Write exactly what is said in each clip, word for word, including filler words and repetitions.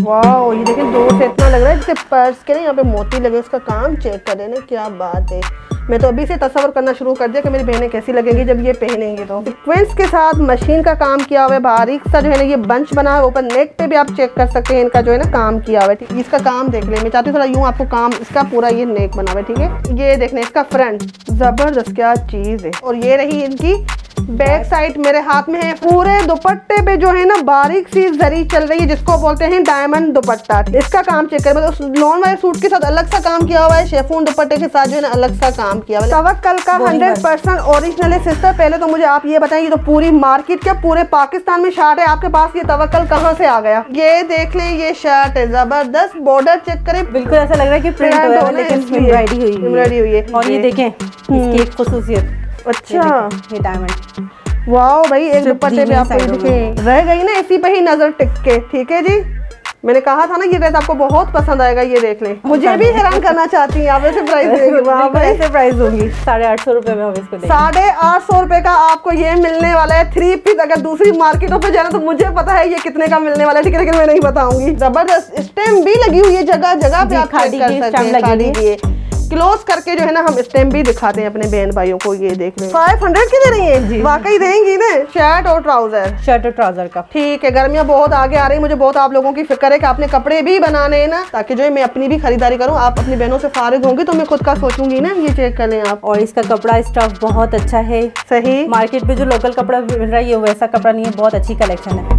वाह, ये देखिए दूर से इतना लग रहा है जैसे पर्स के ना यहाँ पे मोती लगे। उसका काम चेक करें ना, क्या बात है। मैं तो अभी से तस्वर करना शुरू कर दिया कि मेरी बहनें कैसी लगेंगी जब ये पहनेंगी। तो सीक्वेंस के साथ मशीन का काम किया हुआ है, बारीक सा जो है ना ये बंच बना है। ऊपर नेक पे भी आप चेक कर सकते हैं, इनका जो है ना काम किया हुआ है। ठीक, इसका काम देख लें। मैं चाहती हूँ थोड़ा यूँ आपको काम इसका पूरा ये नेक बना हुआ है। ठीक है, ये देख लें इसका फ्रंट, जबरदस्त क्या चीज़ है। और ये रही इनकी बैक साइड मेरे हाथ में है। पूरे दुपट्टे पे जो है ना बारीक सी जरी चल रही है, जिसको बोलते हैं डायमंड दुपट्टा। इसका काम चेक कर, मतलब लॉन वाले सूट के साथ अलग सा काम किया हुआ है, शेफून दुपट्टे के साथ जो है ना अलग सा काम किया हुआ है। तवक्कल का हंड्रेड परसेंट ओरिजिनल है सिस्टर। पहले तो मुझे आप ये बताएं, ये तो पूरी मार्केट क्या पूरे पाकिस्तान में शर्ट है, आपके पास ये तवक्कल कहाँ से आ गया? ये देख ले, ये शर्ट है जबरदस्त। बॉर्डर चेक करें, बिल्कुल ऐसा लग रहा है कि प्रिंट हुआ है, लेकिन एम्ब्रॉयडरी हुई है। एम्ब्रॉयडरी हुई है। और ये देखें इसकी एक खुसूसियत, अच्छा ये डायमंड। वाह भाई, एक दुपट्टे पे आपको दिखे रह गई ना, इसी पे ही नजर टिक के। ठीक है जी, मैंने कहा था ना ये ड्रेस आपको बहुत पसंद आएगा। ये देख लें, मुझे भी हैरान करना चाहती हैं आप। ऐसे प्राइस देंगे? वाह भाई, ऐसे प्राइस दूंगी साढ़े आठ सौ रुपए में हम इसको देंगे। साढ़े आठ सौ रुपए का आपको ये मिलने वाला है थ्री पीस। अगर दूसरी मार्केटों पे जाना तो मुझे पता है ये कितने का मिलने वाला है, ठीक है, लेकिन मैं नहीं बताऊंगी। जबरदस्त स्टैम्प भी लगी हुई है जगह जगह पे, आप चेक कर सकते हैं। खादी की क्लोज करके जो है ना हम स्टैम्प भी दिखाते हैं अपने बहन भाइयों को। ये देख रहे हैं फाइव हंड्रेड की दे रही है, वाकई देंगी ना? शर्ट और ट्राउजर, शर्ट और ट्राउजर का। ठीक है, गर्मियाँ बहुत आगे आ रही है, मुझे बहुत आप लोगों की फिक्र है कि आपने कपड़े भी बनाने हैं ना, ताकि जो है मैं अपनी भी खरीदारी करूँ। आप अपनी बहनों से फारिग होंगी तो मैं खुद का सोचूंगी ना। ये चेक कर लें आप। और इसका कपड़ा स्टफ बहुत अच्छा है। सही, मार्केट में जो लोकल कपड़ा मिल रहा है ये वैसा कपड़ा नहीं है, बहुत अच्छी कलेक्शन है।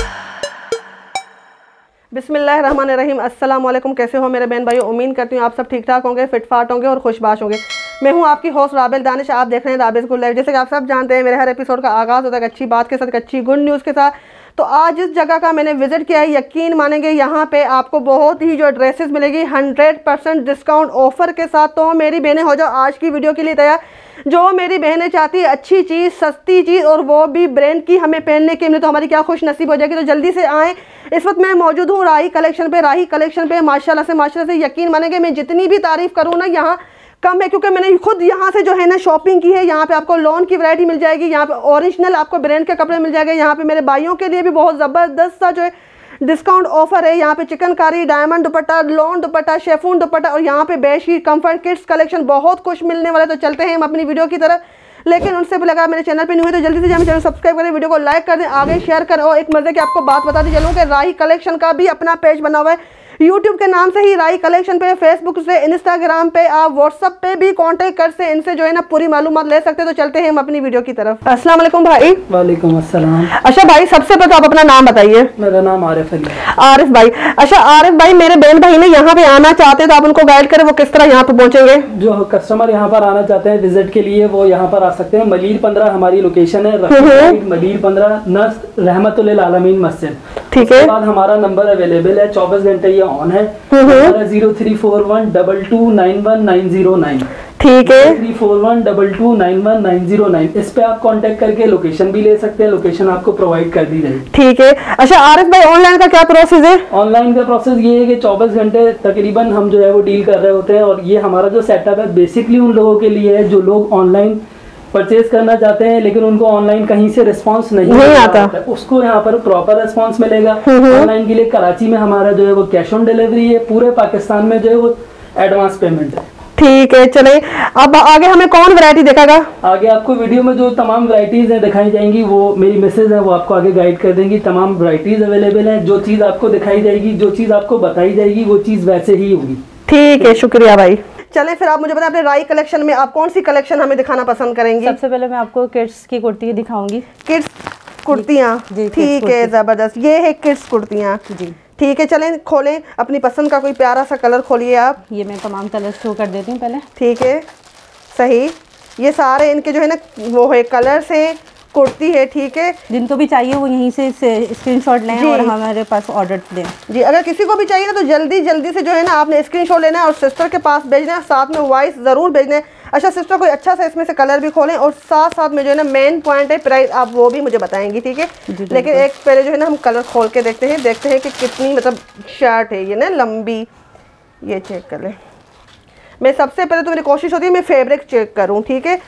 बिस्मिल्लाहिर्रहमानिर्रहीम, अस्सलाम वालेकुम। कैसे हो मेरे बहन भाई? उम्मीद करती हूँ आप सब ठीक ठाक होंगे, फिटफाट होंगे और खुशबाश होंगे। मैं हूँ आपकी होस्ट राबेल दानिश, आप देख रहे हैं राबेल गुड लाइफ। जैसे कि आप सब जानते हैं मेरे हर एपिसोड का आगाज़ होता है एक अच्छी बात के साथ, एक अच्छी गुड न्यूज़ के साथ। तो आज जिस जगह का मैंने विजिट किया है, यकीन मानेंगे यहाँ पे आपको बहुत ही जो ड्रेसेस मिलेगी हंड्रेड परसेंट डिस्काउंट ऑफर के साथ। तो मेरी बहनें हो जाओ आज की वीडियो के लिए तैयार। जो मेरी बहनें चाहती है अच्छी चीज़, सस्ती चीज़ और वो भी ब्रांड की हमें पहनने के लिए, तो हमारी क्या खुश नसीब हो जाएगी। तो जल्दी से आएँ। इस वक्त मैं मौजूद हूँ राही कलेक्शन पे। राही कलेक्शन पे माशाल्लाह से माशाल्लाह से यकीन मानेंगे मैं जितनी भी तारीफ़ करूँ ना यहाँ कम है, क्योंकि मैंने खुद यहाँ से जो है ना शॉपिंग की है। यहाँ पे आपको लॉन की वैरायटी मिल जाएगी, यहाँ पे ओरिजिनल आपको ब्रांड के कपड़े मिल जाएंगे। यहाँ पे मेरे भाइयों के लिए भी बहुत ज़बरदस्त सा जो है डिस्काउंट ऑफर है। यहाँ पे chikankari, diamond dupatta, lawn dupatta, chiffon dupatta और यहाँ पे बेडशीट, कंफर्ट किड्स कलेक्शन, बहुत कुछ मिलने वाला है। तो चलते हैं हम अपनी वीडियो की तरफ, लेकिन उनसे पहले अगर मेरे चैनल पे न्यू है तो जल्दी से जाए चैनल सब्सक्राइब करें, वीडियो को लाइक कर दें, आगे शेयर करें। और एक मजे की आपको बात बताती चलूँ कि राही कलेक्शन का भी अपना पेज बना हुआ है यूट्यूब के नाम से ही, राही कलेक्शन पे। फेसबुक से, इंस्टाग्राम पे, आप व्हाट्सअप पे भी कांटेक्ट कर से इनसे जो है ना पूरी मालूमात ले सकते हैं। तो चलते हैं हम अपनी वीडियो की तरफ। अस्सलाम वालेकुम भाई। वालेकुम अस्सलाम। अच्छा भाई, सबसे पहले आप अपना नाम बताइए। मेरा नाम आरिफ अली। आरिफ भाई, अच्छा आरिफ भाई, मेरे बहन भाई ने यहाँ पे आना चाहते हैं तो आप उनको गाइड करें, वो किस तरह यहाँ पे पहुँचेंगे? जो कस्टमर यहाँ पर आना चाहते हैं विजिट के लिए वो यहाँ पर आ सकते हैं। मलीर पंद्रह हमारी लोकेशन है, मलीर पंद्रह नस्त रहमतुल आलमीन मस्जिद। ठीक है, बाद हमारा नंबर अवेलेबल है, चौबीस घंटे ये ऑन है। Zero three four one double two nine one nine zero nine. ठीक है, three four one double two nine one nine zero nine. इस पे आप कांटेक्ट करके लोकेशन भी ले सकते हैं, लोकेशन आपको प्रोवाइड कर दी जाएगी। ठीक है, अच्छा आरिफ भाई, ऑनलाइन का क्या प्रोसेस है? ऑनलाइन का प्रोसेस ये है कि चौबीस घंटे तकरीबन हम जो है वो डील कर रहे होते हैं। और ये हमारा जो सेटअप है बेसिकली उन लोगों के लिए है जो लोग ऑनलाइन परचेज करना चाहते हैं लेकिन उनको ऑनलाइन कहीं से रिस्पांस नहीं, नहीं आता, आता। उसको यहाँ पर प्रॉपर रिस्पांस मिलेगा। ऑनलाइन के लिए कराची में हमारा जो है वो कैश ऑन डिलीवरी है, पूरे पाकिस्तान में जो है वो एडवांस पेमेंट है। ठीक है, चले अब आगे हमें कौन वैरायटी दिखाएगा? आगे आपको वीडियो में जो तमाम वैरायटीज हैं दिखाई जाएंगी, वो मेरी मिसेज है वो आपको आगे गाइड कर देंगी। तमाम वैरायटीज अवेलेबल है, जो चीज़ आपको दिखाई जाएगी, जो चीज़ आपको बताई जाएगी वो चीज़ वैसे ही होगी। ठीक है, शुक्रिया भाई। चलें फिर आप मुझे बताएं अपने राही कलेक्शन में आप कौन सी कलेक्शन हमें दिखाना पसंद करेंगी? सबसे पहले मैं आपको किड्स की कुर्ती दिखाऊंगी। किड्स कुर्तियाँ, ठीक है, जबरदस्त। ये है किड्स कुर्तियाँ जी। ठीक है, चलें खोलें, अपनी पसंद का कोई प्यारा सा कलर खोलिए आप। ये मैं तमाम कलर शो कर देती हूँ पहले। ठीक है, सही। ये सारे इनके जो है ना वो है कलर्स हैं, कुर्ती है। ठीक है, जिनको भी चाहिए वो यहीं से स्क्रीनशॉट लें और हमारे पास ऑर्डर दें जी। अगर किसी को भी चाहिए ना तो जल्दी जल्दी से जो है ना आपने स्क्रीनशॉट लेना है और सिस्टर के पास भेजना है, साथ में वॉइस ज़रूर भेजना है। अच्छा सिस्टर, कोई अच्छा सा इसमें से कलर भी खोलें और साथ साथ में जो है ना मेन पॉइंट है प्राइस, आप वो भी मुझे बताएंगी। ठीक है, लेकिन एक पहले जो है ना हम कलर खोल के देखते हैं, देखते हैं कि कितनी मतलब शर्ट है ये ना लंबी। ये चेक कर लें। मैं सबसे पहले तो मेरी कोशिश होती है मैं फैब्रिक चेक करूँ। ठीक है,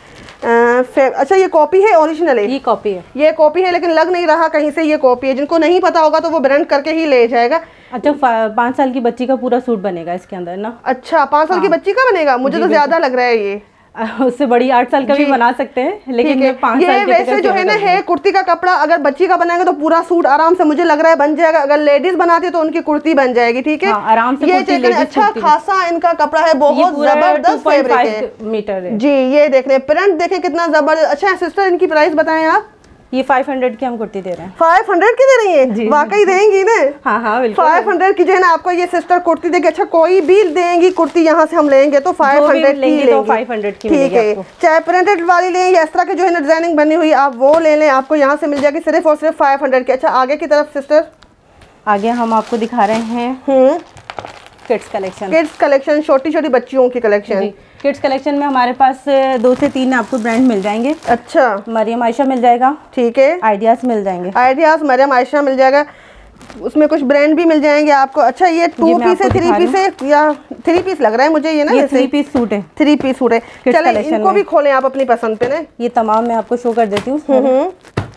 अच्छा ये कॉपी है, ओरिजिनल है? ये कॉपी है, ये कॉपी है, लेकिन लग नहीं रहा कहीं से ये कॉपी है। जिनको नहीं पता होगा तो वो ब्रांड करके ही ले जाएगा। अच्छा, पाँच साल की बच्ची का पूरा सूट बनेगा इसके अंदर ना? अच्छा, पाँच साल की बच्ची का बनेगा, मुझे तो ज्यादा लग रहा है ये। उससे बड़ी आठ साल का भी बना सकते हैं, लेकिन ये पाँच साल ये वैसे जो है ना है कुर्ती का कपड़ा, अगर बच्ची का बनाएंगे तो पूरा सूट आराम से मुझे लग रहा है बन जाएगा। अगर लेडीज बनाती है तो उनकी कुर्ती बन जाएगी। ठीक है, आराम से। ये चेक अच्छा खासा इनका कपड़ा है, बहुत जबरदस्त फैब्रिक है मीटर है जी। ये देख रहे प्रिंट देखें कितना जबरदस्त। अच्छा सिस्टर, इनकी प्राइस बताएं आप। ये पाँच सौ की हम कुर्ती दे रहे हैं। पाँच सौ की दे रही हैं? वाकई देंगी ना? हाँ हाँ बिल्कुल। पाँच सौ की जो है ना आपको ये सिस्टर कुर्ती देगी। अच्छा, कोई भी देंगी कुर्ती यहाँ से हम लेंगे तो पाँच सौ की लेंगे तो पाँच सौ की। ठीक है, चाहे प्रिंटेड वाली लें या इस तरह की जो है ना डिजाइनिंग बनी हुई आप वो ले लें, आपको यहाँ से मिल जाएगी सिर्फ और सिर्फ पाँच सौ की। अच्छा, आगे की तरफ सिस्टर, आगे हम आपको दिखा रहे हैं हम्म किड्स कलेक्शन। किड्स कलेक्शन, छोटी छोटी बच्चियों की कलेक्शन। किड्स कलेक्शन में हमारे पास दो से तीन आपको ब्रांड मिल जाएंगे। अच्छा, मरियम आयशा मिल जाएगा। ठीक है, आइडियाज मिल जाएंगे। आइडियाज मरियम आयशा मिल जाएगा, उसमें कुछ ब्रांड भी मिल जाएंगे आपको। अच्छा, ये टू पीस है, थ्री पीस है या थ्री पीस लग रहा है मुझे ये ना? ये थ्री पीस सूट है। थ्री पीस सूट है। चले इनको भी खोलें आप अपनी पसंद पे ना। ये तमाम मैं आपको शो कर देती हूँ।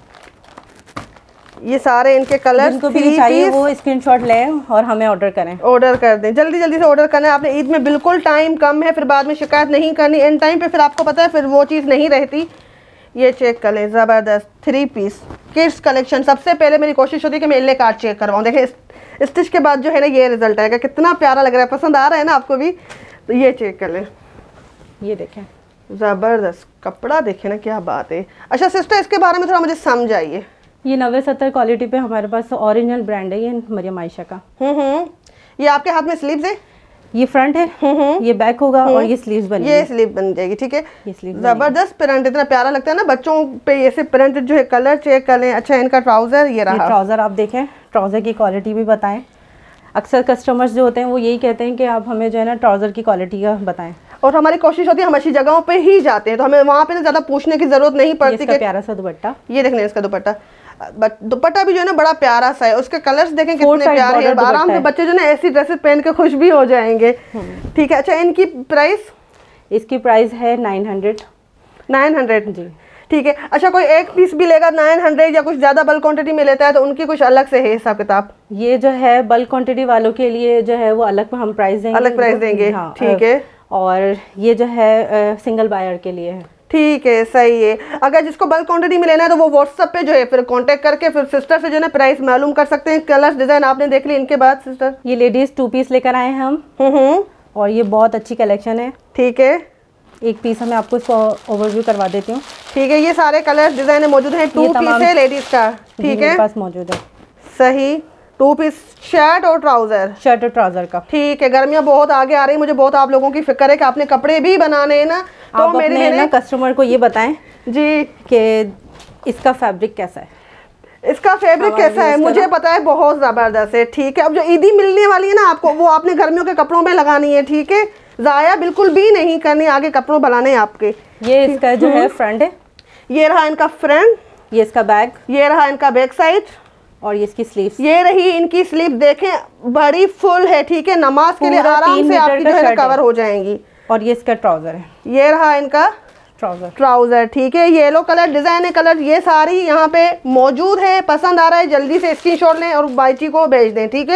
ये सारे इनके कलर, जिनको भी चाहिए वो स्क्रीनशॉट लें और हमें ऑर्डर करें। ऑर्डर कर दें, जल्दी जल्दी से ऑर्डर करना है आपने। ईद में बिल्कुल टाइम कम है, फिर बाद में शिकायत नहीं करनी एंड टाइम पे, फिर आपको पता है फिर वो चीज़ नहीं रहती। ये चेक कर लें, ज़बरदस्त थ्री पीस किड्स कलेक्शन। सबसे पहले मेरी कोशिश होती है कि मैं इले कार्ड चेक करवाऊँ। देखें स्टिच के बाद जो है ना ये रिजल्ट आएगा। कितना प्यारा लग रहा है, पसंद आ रहा है ना आपको भी? तो ये चेक कर लें, ये देखें ज़बरदस्त कपड़ा, देखें ना क्या बात है। अच्छा सिस्टर, इसके बारे में थोड़ा मुझे समझाइए। ये नब्बे सत्तर क्वालिटी पे हमारे पास ओरिजिनल ब्रांड है, ये मरियम आयशा का। हम्म हम्म ये आपके हाथ में स्लीव्स है? ये फ्रंट है, ये बैक होगा और ये स्लीव्स बनेगी। ये स्लीव बन जाएगी। ठीक है, ये स्लीव जबरदस्त प्रिंट, इतना प्यारा लगता है ना बच्चों पे ये से प्रिंट जो है। कलर चेक कर लें। अच्छा, इनका ट्राउजर ये रहा। ट्राउजर आप देखें, ट्राउजर की क्वालिटी भी बताएं। अक्सर कस्टमर्स जो होते हैं वो यही कहते हैं कि आप हमें जो है ना ट्राउजर की क्वालिटी का बताएं, और हमारी कोशिश होती है हम अच्छी जगहों पे ही जाते हैं तो हमें वहाँ पे ना ज्यादा पूछने की जरूरत नहीं पड़ती। इसका प्यारा सा दुपट्टा, ये देख लें, इसका दुपट्टा दुपट्टा भी जो है ना बड़ा प्यारा सा है। उसके कलर्स देखें कितने प्यारे हैं। आराम से बच्चे जो ना ऐसी ड्रेसेस पहन के खुश भी हो जाएंगे। ठीक है, अच्छा इनकी प्राइस? इसकी प्राइस है नाइन हंड्रेड। नाइन हंड्रेड जी, ठीक है। अच्छा, कोई एक पीस भी लेगा नाइन हंड्रेड या कुछ ज़्यादा बल्क क्वांटिटी में लेता है तो उनकी कुछ अलग से है हिसाब किताब? ये जो है बल्क क्वांटिटी वालों के लिए जो है वो अलग हम प्राइस देंगे, अलग प्राइस देंगे। हाँ, ठीक है। और ये जो है सिंगल बायर के लिए है। ठीक है, सही है। अगर जिसको बल्क क्वांटिटी में लेना है तो वो व्हाट्सएप पे जो है फिर कांटेक्ट करके फिर सिस्टर से जो है ना प्राइस मालूम कर सकते हैं। कलर्स डिजाइन आपने देख ली। इनके बाद सिस्टर, ये लेडीज टू पीस लेकर आए हैं हम। हम्म और ये बहुत अच्छी कलेक्शन है। ठीक है, एक पीस मैं आपको इसको ओवरव्यू करवा देती हूँ। ठीक है, ये सारे कलर्स डिजाइन मौजूद हैं। टू पीस है लेडीज का। ठीक है, पास मौजूद है। सही, टू पीस शर्ट और ट्राउजर। शर्ट और ट्राउजर का। ठीक है, गर्मियाँ बहुत आगे आ रही है, मुझे बहुत आप लोगों की फिक्र है कि आपने कपड़े भी बनाने हैं ना, तो आप मेरे अपने ना कस्टमर को ये बताएं जी कि इसका फैब्रिक कैसा है। इसका फैब्रिक कैसा है मुझे पता है, बहुत ज़बरदस्त है। ठीक है, अब जो ईदी मिलने वाली है ना आपको, वो आपने गर्मियों के कपड़ों में लगानी है। ठीक है, ज़ाया बिल्कुल भी नहीं करनी, आगे कपड़ों बनाने आपके। ये इसका जो है फ्रंट है, ये रहा इनका फ्रंट, ये इसका बैक, ये रहा इनका बैक साइड और ये इसकी स्लीव्स। ये रही इनकी स्लीव, देखें बड़ी फुल है। ठीक है, नमाज के लिए आराम से आपकी जो है कवर हो जाएंगी। और ये इसका ट्राउजर है, ये रहा इनका ट्राउजर ट्राउजर। ठीक है, येलो कलर डिजाइन है, कलर ये सारी यहाँ पे मौजूद है। पसंद आ रहा है जल्दी से स्क्रीनशॉट लें और बाईची को भेज दें। ठीक है,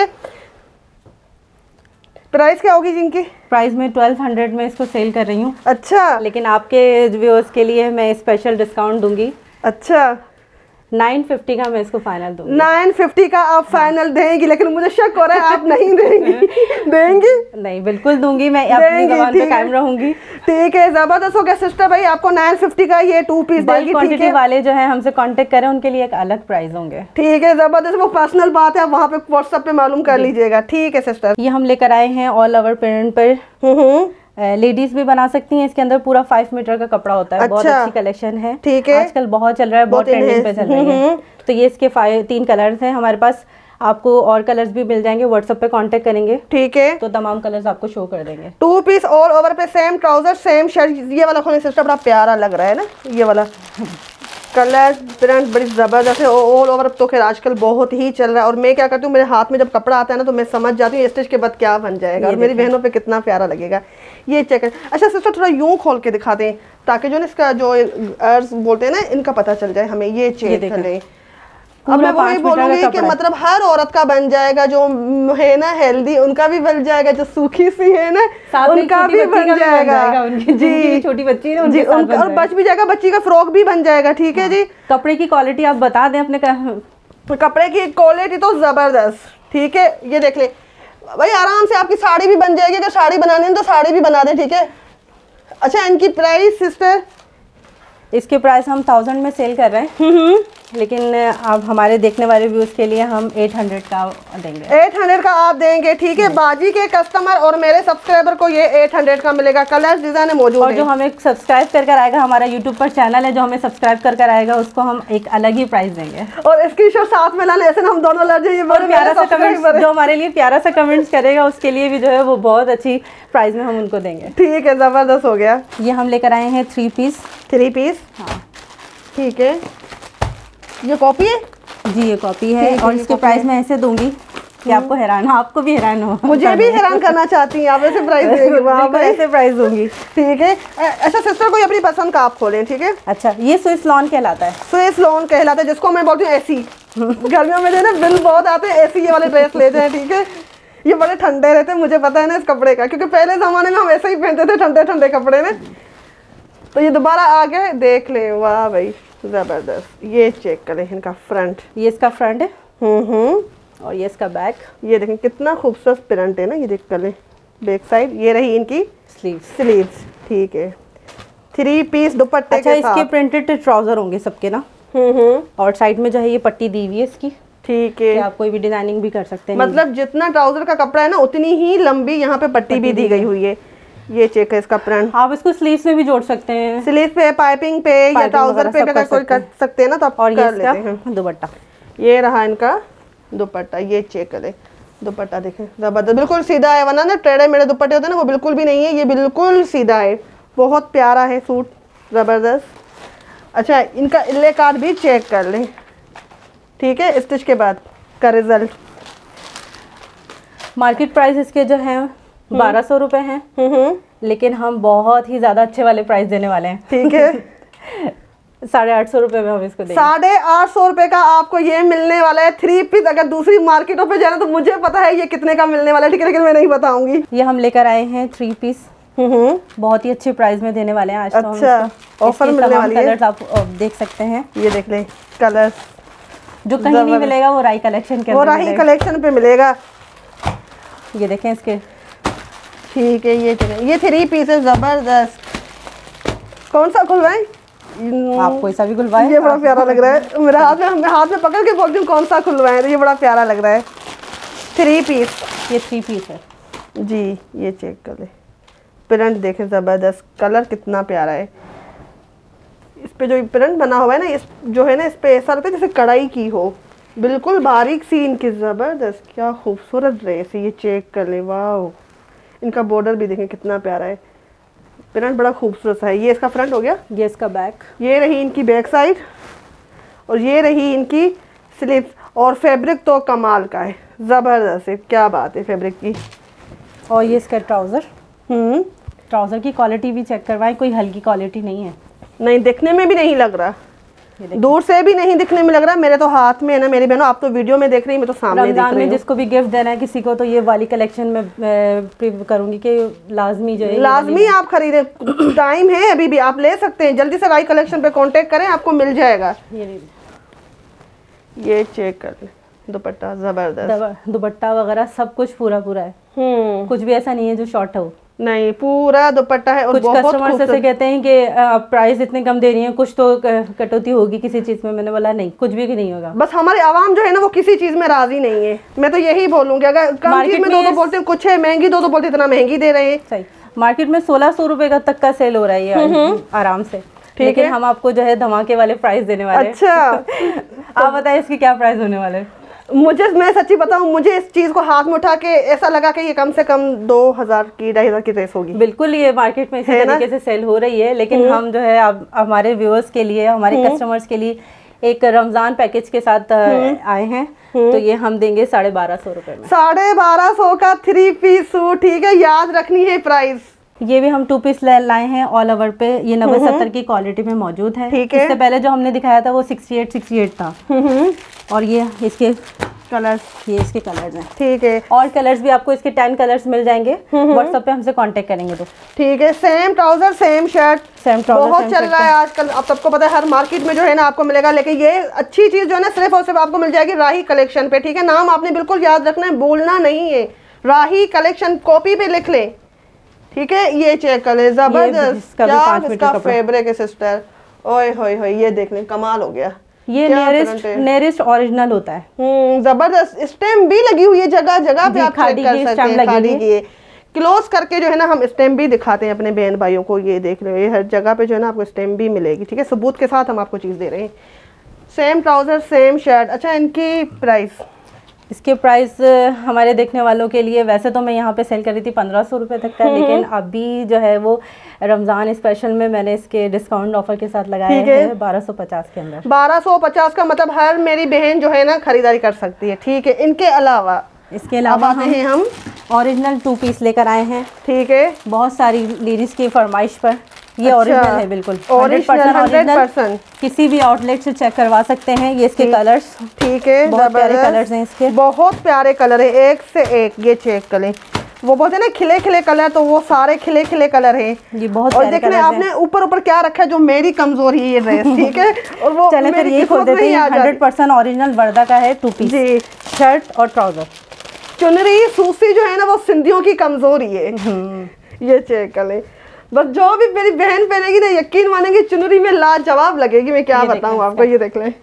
प्राइस क्या होगी जिनकी? प्राइस में ट्वेल्व हंड्रेड में इसको सेल कर रही हूँ। अच्छा, लेकिन आपके व्यूअर्स के लिए मैं स्पेशल डिस्काउंट दूंगी। अच्छा, नाइन फिफ्टी का मैं इसको फाइनल दूंगी। नाइन फिफ्टी का आप फाइनल देंगी, लेकिन मुझे शक हो रहा है आप नहीं देंगी। देंगी? नहीं, बिल्कुल दूंगी, मैं अपनी ज़बान पे कायम रहूंगी। ठीक है, जबरदस्त हो गया सिस्टर भाई, आपको नाइन फिफ्टी का ये टू पीस देंगी। क्वांटिटी वाले जो है हमसे कांटेक्ट करें, उनके लिए एक अलग प्राइस होंगे। ठीक है, जबरदस्त, वो पर्सनल बात है, आप वहाँ पे व्हाट्सएप पे मालूम कर लीजिएगा। ठीक है सिस्टर, ये हम लेकर आए हैं ऑल ओवर प्रिंट पर। लेडीज भी बना सकती हैं, इसके अंदर पूरा फाइव मीटर का कपड़ा होता है। अच्छा, बहुत अच्छी कलेक्शन है। ठीक है, आजकल बहुत चल रहा है, बहुत ट्रेंडिंग पे चल रही है। तो ये इसके फाइव तीन कलर्स हैं हमारे पास, आपको और कलर्स भी मिल जाएंगे, व्हाट्सएप पे कांटेक्ट करेंगे। ठीक है, तो तमाम कलर्स आपको शो कर देंगे। टू पीस ऑल ओवर पे सेम ट्राउजर सेम शर्ट। ये वाला खोलने सिस्टर बड़ा प्यारा लग रहा है ना, ये वाला कलर प्रिंट बड़ी ज़बरदस्त है। ऑल ओवर तो खैर आजकल बहुत ही चल रहा है। और मैं क्या करती हूँ, मेरे हाथ में जब कपड़ा आता है ना तो मैं समझ जाती हूँ स्टिच के बाद क्या बन जाएगा और मेरी बहनों पे कितना प्यारा लगेगा। ये चेक है। अच्छा सिस्टर, थोड़ा यूँ खोल के दिखा दें ताकि जो ना इसका जो अर्ज बोलते हैं ना इनका पता चल जाए हमें। ये चेक करें, अब मैं वही बोलूंगी कि मतलब हर औरत का बन जाएगा, जो है ना हेल्दी उनका भी बन जाएगा, जो सूखी सी है ना उनका भी बन जाएगा जी, छोटी बच्ची है जी, और बच भी जाएगा, बच्ची का फ्रॉक भी बन जाएगा। ठीक है जी। कपड़े की क्वालिटी आप बता दें अपने, कपड़े की क्वालिटी तो जबरदस्त। ठीक है, ये देख ले भाई, आराम से आपकी साड़ी भी बन जाएगी, अगर साड़ी बनानी है तो साड़ी भी बना दें। ठीक है। अच्छा, इनकी प्राइस सिस्टर? इसके प्राइस हम थाउजेंड में सेल कर रहे हैं, लेकिन आप हमारे देखने वाले व्यूज के लिए हम एट हंड्रेड का देंगे। एट हंड्रेड का आप देंगे। ठीक है। बाजी के कस्टमर और मेरे सब्सक्राइबर को ये एट हंड्रेड का मिलेगा। कलर डिजाइन मौजूद और जो हमें सब्सक्राइब कर कर आएगा, हमारा यूट्यूब पर चैनल है, जो हमें सब्सक्राइब कर कर आएगा उसको हम एक अलग ही प्राइस देंगे। और स्क्रीनशॉट साथ में लाने, ऐसे हम दोनों लड़ जाइए। प्यारा सा कमेंट जो हमारे लिए प्यारा सा कमेंट्स करेगा उसके लिए भी जो है वो बहुत अच्छी प्राइस में हम उनको देंगे। ठीक है, जबरदस्त हो गया। ये हम लेकर आए हैं थ्री पीस। थ्री पीस हाँ ठीक है। ये कॉपी है जी, ये कॉपी है और इसके प्राइस मैं ऐसे दूंगी कि आपको हैरान, आपको भी हैरान हो, मुझे भी हैरान करना चाहती हैं आप, ऐसे प्राइस देंगे? वाह भाई, ऐसे प्राइस दूंगी। ठीक है। अच्छा सिस्टर, कोई अपनी पसंद का आप खोलें। ठीक है। अच्छा, ये स्विस लॉन कहलाता है। स्विस लॉन कहलाता है, जिसको मैं बोलती हूँ एसी। गर्मियों में जो है ना बिल बहुत आते हैं, एसी ये वाले ड्रेस लेते हैं। ठीक है। ये बड़े ठंडे रहते हैं, मुझे पता है ना इस कपड़े का, क्योंकि पहले जमाने में हम ऐसे ही पहनते थे, ठंडे ठंडे कपड़े में। तो ये दोबारा आ गए, देख ले। वाह भाई, जबरदस्त। ये चेक करें इनका फ्रंट, ये इसका फ्रंट है। हम्म हम्म और ये इसका बैक। ये देखें कितना खूबसूरत प्रिंट है ना, ये देख करें बैक साइड। ये रही इनकी स्लीव्स। स्लीव्स ठीक है। थ्री पीस दुपट्टे अच्छा, के साथ। इसके प्रिंटेड ट्राउजर होंगे सबके ना। हम्म हम्म और साइड में जो है ये पट्टी दी हुई है इसकी। ठीक है। आप कोई भी डिजाइनिंग भी कर सकते हैं, मतलब जितना ट्राउजर का कपड़ा है ना उतनी ही लंबी यहाँ पे पट्टी भी दी गई हुई है। ये चेक है इसका प्रिंट। आप इसको स्लीव्स में भी जोड़ सकते हैं, स्लीव पे, पाइपिंग पे या ट्राउजर पे अगर कोई कर सकते हैं ना तो आप और कर लेते हैं। दुपट्टा, ये रहा इनका दुपट्टा। ये चेक करें दुपट्टा, देखें जबरदस्त, बिल्कुल सीधा है। वरना ना टेढ़े मेढ़े दुपट्टे होते हैं ना, वो बिल्कुल भी नहीं है, ये बिल्कुल सीधा है। बहुत प्यारा है सूट, जबरदस्त। अच्छा, इनका इल्ले कार्ड भी चेक कर लें। ठीक है। स्टिच के बाद का रिजल्ट, मार्केट प्राइस इसके जो है बारह सौ रुपए हैं, लेकिन हम बहुत ही ज्यादा अच्छे वाले प्राइस देने वाले हैं। ठीक है। साढ़े आठ सौ रुपए में हम इसको देंगे। साढ़े आठ सौ रुपए का आपको ये मिलने वाला है थ्री पीस। अगर दूसरी मार्केटों पे जाना तो मुझे पता है ये कितने का मिलने वाला है, ठीक है, लेकिन मैं नहीं बताऊंगी। ये हम लेकर आए हैं थ्री पीस, बहुत ही अच्छे प्राइस में देने वाले हैं आज। अच्छा, ऑफर मिलने वाली है। कलर्स आप देख सकते हैं, ये देख लें कलर, जो कहीं नहीं मिलेगा वो राई कलेक्शन के वो राही कलेक्शन पे मिलेगा। ये देखें इसके। ठीक है। ये ये थ्री पीस है, जबरदस्त। कौन सा खुलवाएं? आप कोई सा भी खुलवाएं। ये बड़ा प्यारा लग रहा है, मेरे हाथ में मैं हाथ में पकड़ के बोलती हूँ कौन सा खुलवाएं, तो ये बड़ा प्यारा लग रहा है। थ्री पीस, ये थ्री पीस है जी। ये चेक कर ले, प्रिंट देखें जबरदस्त, कलर कितना प्यारा है। इस पे जो प्रिंट बना हुआ है ना, इस जो है ना इस पे ऐसा लगता है जैसे कढ़ाई की हो, बिल्कुल बारीक सी इनकी, जबरदस्त। क्या खूबसूरत ड्रेस है, ये चेक कर ले। वाह, इनका बॉर्डर भी देखें कितना प्यारा है, प्रिंट बड़ा खूबसूरत है। ये इसका फ्रंट हो गया, ये इसका बैक। ये रही इनकी बैक साइड और ये रही इनकी स्लीव्स। और फैब्रिक तो कमाल का है, ज़बरदस्त है, क्या बात है फैब्रिक की। और ये इसका ट्राउज़र। हम्म ट्राउज़र की क्वालिटी भी चेक करवाएं, कोई हल्की क्वालिटी नहीं है। नहीं, दिखने में भी नहीं लग रहा, दूर से भी नहीं दिखने में लग रहा। मेरे तो हाथ में है ना, मेरी बहनों, आप तो वीडियो में देख रही हैं, मैं तो सामने देख रही हूं। में जिसको भी गिफ्ट देना है किसी को, तो ये वाली कलेक्शन में प्रेफर करूंगी कि लाजमी जो है लाजमी आप खरीदें। टाइम है अभी भी, आप ले सकते हैं, जल्दी से राई कलेक्शन पे कांटेक्ट करें, आपको मिल जाएगा। ये ये चेक कर लें, दुपट्टा जबरदस्त, दुपट्टा वगैरह सब कुछ पूरा पूरा है। हम्म कुछ भी ऐसा नहीं है जो शॉर्ट हो, नहीं, पूरा दुपट्टा है। और कुछ कस्टमर्स ऐसे कहते हैं कि आप प्राइस इतने कम दे रही हैं, कुछ तो कटौती होगी किसी चीज में। मैंने बोला नहीं, कुछ भी नहीं होगा। बस हमारे आवाम जो है ना वो किसी चीज में राजी नहीं है। मैं तो यही बोलूंगी, अगर कम चीज में दो तो बोलते हैं कुछ है महंगी, दो तो बोलते इतना महंगी दे रहे हैं। सही, मार्केट में सोलह सौ रुपए का तक का सेल हो रहा है आराम से, लेकिन हम आपको जो है धमाके वाले प्राइस देने वाले। अच्छा आप बताएं इसके क्या प्राइस होने वाले। मुझे, मैं सच्ची बताऊं, मुझे इस चीज को हाथ में उठा के ऐसा लगा कि ये कम से कम दो हजार की ढाई हजार की ड्रेस होगी। बिल्कुल, ये मार्केट में इसी तरीके से सेल हो रही है, लेकिन हम जो है अब हमारे व्यूअर्स के लिए, हमारे कस्टमर्स के लिए एक रमजान पैकेज के साथ आए हैं, तो ये हम देंगे साढ़े बारह सौ रुपए में। साढ़े बारह सौ का थ्री पीस सूट, ठीक है, याद रखनी है प्राइस, ये भी हम टू पीस लाए हैं ऑल ओवर पे, ये नब्बे सत्तर की क्वालिटी में मौजूद है। ठीक है। इससे पहले जो हमने दिखाया था वो सिक्सटी एट सिक्सटी एट था। और ये इसके कलर्स, ये इसके कलर्स हैं। ठीक है। और कलर्स भी आपको इसके टेन कलर्स मिल जाएंगे, व्हाट्सएप पे हमसे कांटेक्ट करेंगे तो। ठीक है। Same trouser same shirt, same trouser बहुत चल रहा है आजकल, आप सबको पता है, हर मार्केट में जो है ना आपको मिलेगा। लेकिन ये अच्छी चीज जो है ना सिर्फ और सिर्फ आपको मिल जाएगी राही कलेक्शन पे। ठीक है, नाम आपने बिल्कुल याद रखना है, बोलना नहीं है। राही कलेक्शन कॉपी पे लिख ले। ठीक है, ये चेक कर ले, जबरदस्त, क्या इसका फैब्रिक है सिस्टर, ओए होए होए, ये देख ले, कमाल हो गया। ये नियरेस्ट नियरेस्ट ओरिजिनल होता है। हम्म, जबरदस्त, स्टैम्प भी लगी हुई है जगह जगह पे, आप चेक कर सकते हैं। खादी की क्लोज करके जो है ना हम स्टैम्प भी दिखाते हैं अपने बहन भाइयों को, ये देख लो, ये हर जगह पे जो है ना आपको स्टैम्प भी मिलेगी। ठीक है, सबूत के साथ हम आपको चीज़ दे रहे हैं। Same trouser same shirt. अच्छा, इनकी प्राइस? इसके प्राइस हमारे देखने वालों के लिए, वैसे तो मैं यहाँ पे सेल कर रही थी पंद्रह सौ रुपये तक का, लेकिन अभी जो है वो रमज़ान स्पेशल में मैंने इसके डिस्काउंट ऑफर के साथ लगाया है बारह सौ पचास के अंदर। बारह सौ पचास का मतलब हर मेरी बहन जो है ना खरीदारी कर सकती है। ठीक है, इनके अलावा इसके अलावा हम, हम ओरिजिनल टू पीस लेकर आए हैं। ठीक है, बहुत सारी लेडीज़ की फरमाइश पर। ये ओरिजिनल अच्छा, है बिल्कुल ओरिजिनल, किसी भी आउटलेट से चेक करवा सकते हैं। ये इसके कलर्स, ठीक है, बहुत प्यारे कलर्स हैं इसके, बहुत प्यारे कलर है, एक से एक। ये चेक करें, वो बोलते हैं ना खिले खिले कलर, तो वो सारे खिले खिले कलर हैं। ये बहुत और देख रहे आपने ऊपर ऊपर क्या रखा है, जो मेरी कमजोरी है ये ड्रेस। ठीक है, और वो चले फिर ये खोल देते हैं। हंड्रेड परसेंट ओरिजिनल वर्दा का है टू पीस जी, शर्ट और ट्राउजर। चुनरी सूसी जो है ना वो सिंधियों की कमजोरी है। ये चेक करें, बस जो भी मेरी बहन पहनेगी ना यकीन मानेंगे चुनरी में लाजवाब लगेगी। मैं क्या बताऊं आपको, ये देख लें।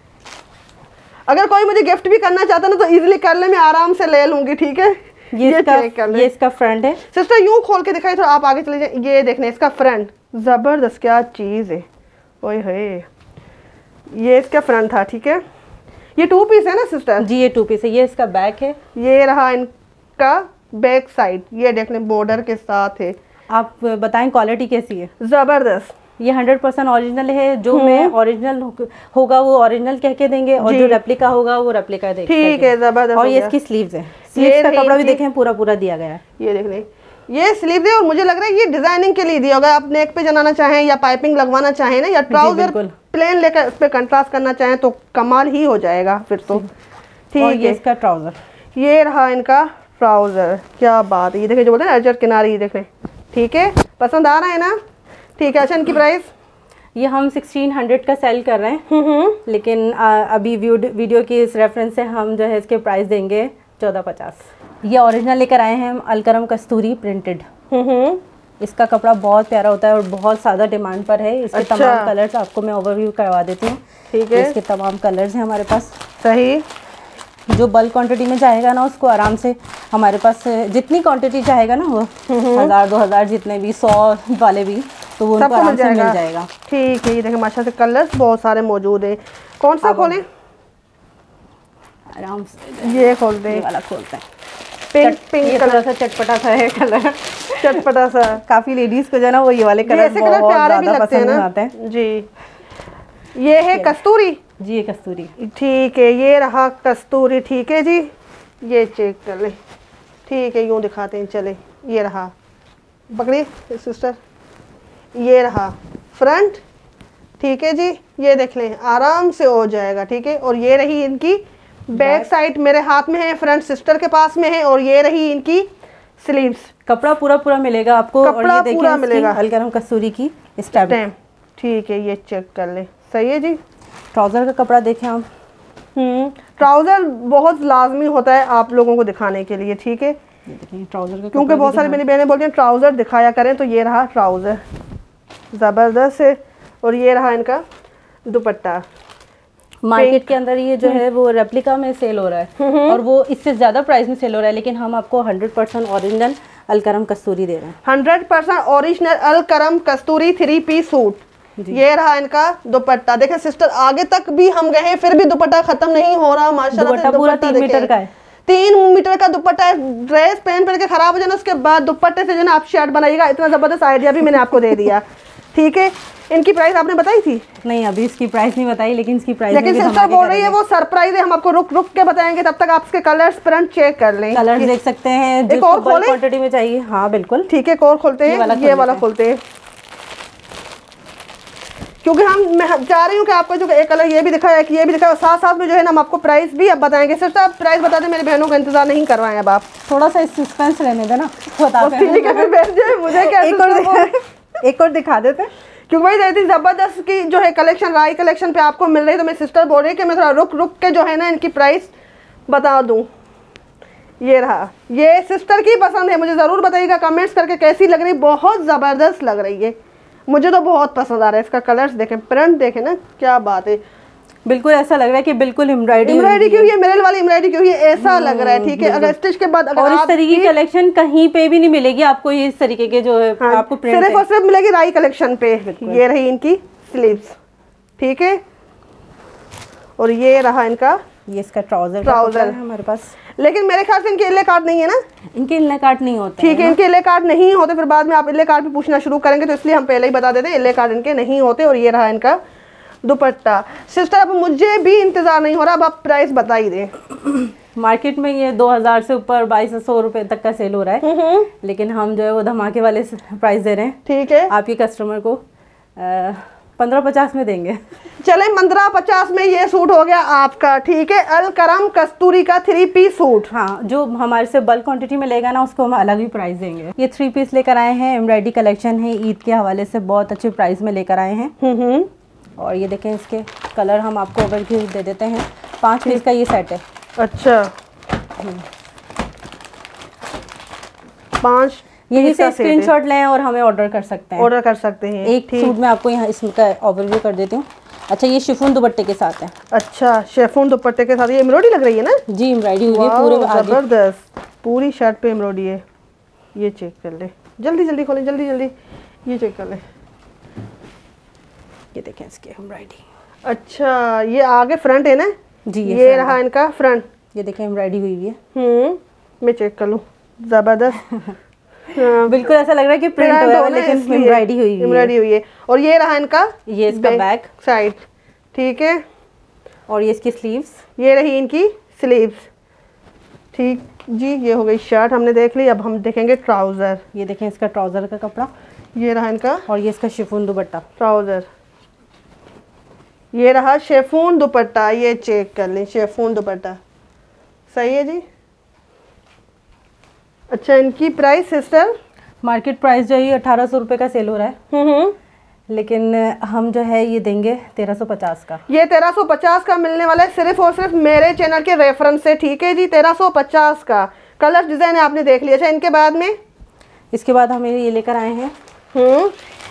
अगर कोई मुझे गिफ्ट भी करना चाहता ना तो इजीली कर ले, मैं आराम से ले लूंगी। ठीक है, ये, ये इसका ये इसका फ्रंट है सिस्टर, यूं खोल के दिखाई, थोड़ा आप आगे चले जाए। ये देखने इसका फ्रंट, जबरदस्त, क्या चीज है, ओए होए। ये इसका फ्रंट था। ठीक है, ये टू पीस है ना सिस्टर? जी, ये टू पीस है। ये इसका बैक है, ये रहा इनका बैक साइड, ये देखने बॉर्डर के साथ है। आप बताएं क्वालिटी कैसी है? जबरदस्त, ये हंड्रेड परसेंट ओरिजिनल है। जो मैं ओरिजिनल होगा वो ओरिजिनल कह के देंगे, और जो रेप्लिका होगा वो रेप्लिका देंगे। ठीक है, जबरदस्त। और ये इसकी स्लीव्स है, स्लीव्स का कपड़ा भी देखें पूरा पूरा दिया गया है। ये देख लें, ये स्लीव है, और मुझे लग रहा है ये डिजाइनिंग के लिए दिया होगा। आप नेक पे जनाना चाहें या पाइपिंग लगवाना चाहें ना, या ट्राउजर प्लेन लेकर उस पे कंट्रास्ट करना चाहें तो कमाल ही हो जाएगा फिर तो। ठीक है, ये इसका ट्राउजर, ये रहा इनका ट्राउजर, क्या बात है। ये देखें, जो बोलते हैं अजर किनारी, ये देख लें। ठीक है, पसंद आ रहा है ना? ठीक है। अच्छा, इनकी प्राइस? ये हम सिक्सटीन हंड्रेड का सेल कर रहे हैं, लेकिन आ, अभी वीडियो की इस रेफरेंस से हम जो है इसके प्राइस देंगे चौदह पचास। ये ओरिजिनल लेकर आए हैं हम, अलकरम कस्तूरी प्रिंटेड। इसका कपड़ा बहुत प्यारा होता है और बहुत ज़्यादा डिमांड पर है। इसके अच्छा। तमाम कलर्स आपको मैं ओवरव्यू करवा देती हूँ। ठीक है, इसके तमाम कलर्स हैं हमारे पास। सही, जो बल्क क्वांटिटी में चाहेगा ना उसको आराम से हमारे पास जितनी क्वांटिटी चाहेगा ना वो हज़ार दो हज़ार जितने भी, सौ वाले भी, तो वो उनको आराम से मिल जाएगा। ठीक है, ये देखें माशाल्लाह से कलर्स बहुत सारे मौजूद हैं। कौन सा खोलें? आराम से ये खोल दें, ये वाला खोलते हैं। पिंक पिंक कलर सा चटपटा सा है कलर, चटपटा सा। काफ़ी लेडीज़ को जो है ना वो ये वाले कलर ऐसे कलर प्यारे भी लगते हैं ना जी। ये है कस्तूरी जी, ये कस्तूरी। ठीक है, ये रहा कस्तूरी। ठीक है जी, ये चेक कर लें। ठीक है, यूँ दिखाते हैं, चले। ये रहा, पकड़िए सिस्टर, ये रहा फ्रंट। ठीक है जी, ये देख लें, आराम से हो जाएगा। ठीक है, और ये रही इनकी बैक साइड, मेरे हाथ में है, फ्रंट सिस्टर के पास में है, और ये रही इनकी स्लीव्स। कपड़ा पूरा पूरा मिलेगा आपको, कपड़ा और ये पूरा मिलेगा, अलकरम कस्तूरी की स्टैम्प। ठीक है, ये चेक कर लें। सही है जी। ट्राउज़र का कपड़ा देखें आप। हम्म, ट्राउज़र बहुत लाजमी होता है आप लोगों को दिखाने के लिए। ठीक है, ट्राउज़र का, क्योंकि बहुत सारी मेरी बहनें बोलती हैं ट्राउज़र दिखाया करें, तो ये रहा ट्राउज़र, ज़बरदस्त है। और ये रहा इनका दुपट्टा। मार्केट के अंदर ये जो है वो रेप्लिका में सेल हो रहा है, और वो इससे ज़्यादा प्राइस में सेल हो रहा है, लेकिन हम आपको hundred percent original Alkaram Kasturi दे रहे हैं। Hundred percent original Alkaram Kasturi three piece suit. ये रहा इनका दुपट्टा। देखें सिस्टर, आगे तक भी हम गए फिर भी दुपट्टा खत्म नहीं हो रहा माशाल्लाह। दुपट्टा पूरा तीन मीटर का है, तीन मीटर का दुपट्टा है। ड्रेस पहन पहन के खराब हो जाना, उसके बाद दुपट्टे से जो ना आप शर्ट बनाइएगा। इतना जबरदस्त आइडिया भी मैंने आपको दे दिया। ठीक है, इनकी प्राइस आपने बताई थी? नहीं, अभी इसकी प्राइस नहीं बताई, लेकिन इसकी प्राइस लेकिन सिस्टर बोल रही है वो सरप्राइज है, हम आपको रुक रुक के बताएंगे, तब तक आप इसके कलर्स प्रिंट चेक कर लें। कलर्स देख सकते हैं, एक और खोले क्वांटिटी में चाहिए। हाँ बिल्कुल, ठीक है, एक और खोलते हैं, ये वाला खोलते हैं, क्योंकि हम मैं चाह रही हूँ कि आपको जो एक कलर ये भी दिखाया है कि ये भी दिखाया, साथ साथ में जो है ना हम आपको प्राइस भी अब बताएंगे। सिर्फ आप प्राइस बता दें, मेरी बहनों का इंतजार नहीं करवाएं अब आप, थोड़ा सा सस्पेंस रहने देना, बताते हैं। ठीक है फिर बहन जी, मुझे क्या एक और एक और दिखा देते हैं, क्योंकि भाई इतनी जबरदस्त की जो है कलेक्शन राई कलेक्शन पे आपको मिल रही है, तो मेरी सिस्टर बोल रही है कि मैं थोड़ा रुक रुक के जो है ना इनकी प्राइस बता दूं। ये रहा, ये सिस्टर की पसंद है, मुझे ज़रूर बताइएगा कमेंट्स करके कैसी लग रही है। बहुत ज़बरदस्त लग रही है, मुझे तो बहुत पसंद आ रहा है। इसका कलर्स देखें, प्रिंट देखें ना, क्या बात है, बिल्कुल ऐसा लग रहा है कि बिल्कुल एम्ब्रॉयडरी एम्ब्रॉयडरी क्यों ये मिरर वाली एम्ब्रॉयडरी क्यों ये ऐसा लग रहा है। ठीक है, अगर स्टिच के बाद अगर और इस तरीके की कलेक्शन कहीं पे भी नहीं मिलेगी आपको, ये इस तरीके के जो है हाँ, आपको प्रिंट सिर्फ और सिर्फ मिलेगी राई कलेक्शन पे। ये रही इनकी स्लीव्स, ठीक है, और ये रहा इनका, ये इसका ट्राउजर ट्राउजर है हमारे पास। लेकिन मेरे ख्याल से इनके इल्ले कार्ड नहीं है ना, इनके इल्ले कार्ड नहीं होते। ठीक है, इनके इल्ले कार्ड नहीं होते, फिर बाद में आप इल्ले कार्ड भी पूछना शुरू करेंगे, तो इसलिए हम पहले ही बता देते हैं इल्ले कार्ड इनके नहीं होते। और ये रहा इनका दुपट्टा। सिस्टर अब मुझे भी इंतजार नहीं हो रहा, अब आप प्राइस बता ही दें। मार्केट में ये दो हजार से ऊपर बाईस सौ रुपए तक का सेल हो रहा है, लेकिन हम जो है वो धमाके वाले प्राइस दे रहे हैं। ठीक है, आपके कस्टमर को पंद्रह पचास में देंगे। चले पंद्रह पचास में ये सूट हो गया आपका। ठीक है, अल करम कस्तूरी का थ्री पीस सूट। हाँ, जो हमारे से बल्क क्वांटिटी में लेगा ना उसको हम अलग ही प्राइस देंगे। ये थ्री पीस लेकर आए हैं, एम्ब्रॉयडरी कलेक्शन है, ईद के हवाले से बहुत अच्छे प्राइस में लेकर आए हैं। और ये देखें, इसके कलर हम आपको ओवरव्यू दे देते हैं। पाँच पीस का ये सेट है। अच्छा, पाँच यही से स्क्रीनशॉट लें और हमें ऑर्डर कर सकते हैं। ऑर्डर कर सकते हैं। एक सूट में आपको यहाँ इसका ओवरव्यू कर देती हूँ। अच्छा, ये शिफॉन दुपट्टे के साथ है। अच्छा, शिफॉन दुपट्टे के साथ, ये एम्ब्रॉयडरी लग रही है ना? जी, एम्ब्रॉयडरी हुई है पूरे आगे। जबरदस्त, पूरी शर्ट पे एम्ब्रॉयडरी है। ये चेक कर ले, जल्दी जल्दी खोलें, जल्दी जल्दी, ये चेक कर ले। ये देखें इसकी एम्ब्रॉयडरी। अच्छा, ये आगे फ्रंट है ना? जी, ये, ये रहा इनका फ्रंट। ये देखें एम्ब्रॉयडरी हुई है। हम्म, मैं चेक कर लूँ, जबरदस्त। हाँ, बिल्कुल ऐसा लग रहा है कि प्रिंट हुआ है, लेकिन एम्ब्रॉयडरी हुई है। एम्ब्रॉयडरी हुई है। और ये रहा इनका, ये इसका बैक साइड, ठीक है, और ये इसकी स्लीव्स, ये रही इनकी स्लीव्स। ठीक जी, ये हो गई शर्ट हमने देख ली। अब हम देखेंगे ट्राउजर। ये देखें इसका ट्राउजर का कपड़ा, ये रहा इनका, और ये इसका शिफॉन दुपट्टा। ट्राउजर, ये रहा शिफॉन दुपट्टा। ये चेक कर लें, शिफॉन दुपट्टा सही है जी। अच्छा, इनकी प्राइस सिस्टर, मार्केट प्राइस जो है अठारह सौ रुपये का सेल हो रहा है, हम्म, लेकिन हम जो है ये देंगे तेरह सौ पचास का। ये तेरह सौ पचास का मिलने वाला है सिर्फ और सिर्फ मेरे चैनल के रेफरेंस से। ठीक है जी, तेरह सौ पचास का। कलर डिज़ाइन आपने देख लिया। अच्छा, इनके बाद में, इसके बाद हम ये लेकर आए हैं, हम्म,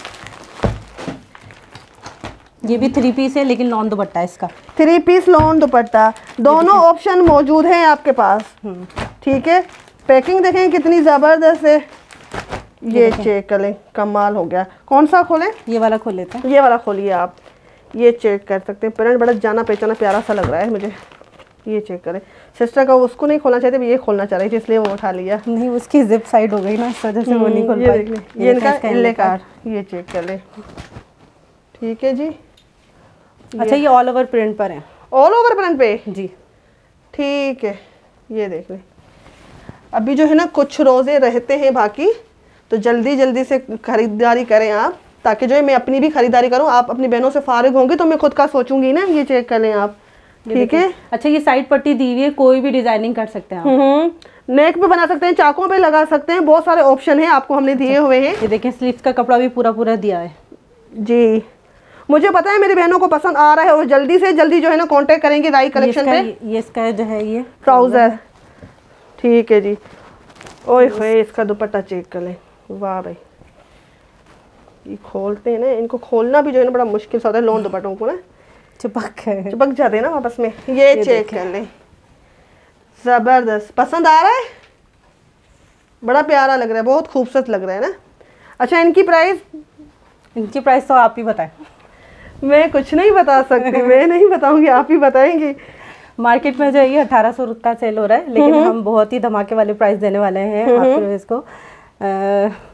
ये भी थ्री पीस है, लेकिन लॉन दुपट्टा है इसका। थ्री पीस लॉन दुपट्टा, दोनों ऑप्शन मौजूद हैं आपके पास। ठीक है, पैकिंग देखें कितनी ज़बरदस्त है। ये चेक कर लें, कमाल हो गया। कौन सा खोलें? ये वाला खोल लेते हैं। ये वाला खोलिए आप, ये चेक कर सकते हैं। प्रिंट बड़ा जाना पहचाना प्यारा सा लग रहा है मुझे। ये चेक करें। सिस्टर का उसको नहीं खोलना चाहिए, ये खोलना चाह रही थी, इसलिए वो उठा लिया। नहीं, उसकी जिप साइड हो गई ना, इस वजह से वो नहीं खोल पाई। ये इनका इल्ले कार्ड, ये चेक कर लें। ठीक है जी। अच्छा, ये ऑल ओवर प्रिंट पर है। ऑल ओवर प्रिंट पे जी, ठीक है। ये देख लें, अभी जो है ना कुछ रोज़े रहते हैं बाकी, तो जल्दी जल्दी से खरीदारी करें आप, ताकि जो है मैं अपनी भी खरीदारी करूं। आप अपनी बहनों से फारिग होंगी तो मैं खुद का सोचूंगी ना। ये चेक कर लें आप, ठीक है। अच्छा, ये साइड पट्टी दी हुई है, कोई भी डिजाइनिंग कर सकते हैं आप। नेक पे बना सकते हैं, चाकों पे लगा सकते हैं, बहुत सारे ऑप्शन हैं आपको हमने दिए हुए हैं। ये देखें, स्लीव्स का कपड़ा भी पूरा पूरा दिया है जी। मुझे पता है मेरी बहनों को पसंद आ रहा है, और जल्दी से जल्दी जो है ना कांटेक्ट करेंगे राई कलेक्शन पे। ये इसका जो है ये ट्राउजर, ठीक है जी। ओए होए, इसका दुपट्टा चेक कर लें। वाह भाई, ये खोलते हैं ना, इनको खोलना भी जो है ना बड़ा मुश्किल सा होता है। लॉन दुपट्टों को ना चिपक है, चिपक जाते हैं ना वापस में। ये, ये चेक कर लें, जबरदस्त। पसंद आ रहा है, बड़ा प्यारा लग रहा है, बहुत खूबसूरत लग रहा है ना। अच्छा, इनकी प्राइस, इनकी प्राइस तो आप ही बताएं। मैं कुछ नहीं बता सकती, मैं नहीं बताऊंगी, आप ही बताएंगी। मार्केट में जो है ये अठारह सौ का सेल हो रहा है, लेकिन हम बहुत ही धमाके वाले प्राइस देने वाले हैं आपको। इसको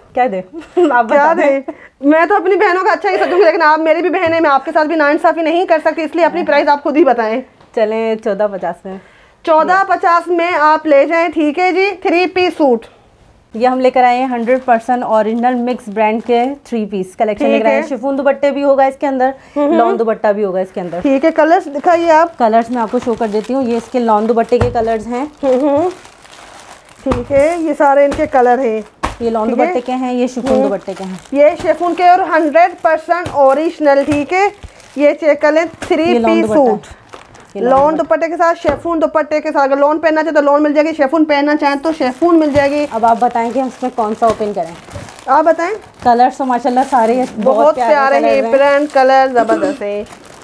क्या दे आप क्या दे? मैं तो अपनी बहनों का अच्छा ही सोचूंगी, लेकिन आप मेरी भी बहन है, मैं आपके साथ भी नाइंसाफी नहीं कर सकती, इसलिए अपनी प्राइस आप खुद ही बताएं। चलें चौदह पचास में। चौदह पचास में आप ले जाएं, ठीक है जी। थ्री पीस सूट ये हम लेकर आए हैं hundred percent original mix brand के थ्री पीस कलेक्शन लेकर आए हैं। शिफॉन दुपट्टे भी होगा इसके अंदर, लॉन दुपट्टा भी होगा इसके अंदर। ठीक है, कलर्स दिखाइए आप। कलर्स मैं आपको शो कर देती हूँ, ये इसके लॉन दुपट्टे के कलर्स हैं। ठीक है, ये सारे इनके कलर हैं। ये लॉन दुपट्टे के हैं, ये शिफॉन दुपट्टे के हैं। ये शिफॉन के और हंड्रेड परसेंट ओरिजिनल, ठीक है। ये चेक कर लें, थ्री पीस सूट लॉन दुपट्टे के साथ, शिफॉन दुपट्टे के साथ। अगर लॉन पहनना चाहे तो लॉन मिल जाएगी, शिफॉन पहनना चाहें तो शिफॉन मिल जाएगी। अब आप बताएं कि हम इसमें कौन सा ओपन करें, आप बताएं। कलर्स तो माशाल्लाह सारे बहुत, बहुत प्यारे हैं, ब्रांड कलर जबरदस्त है।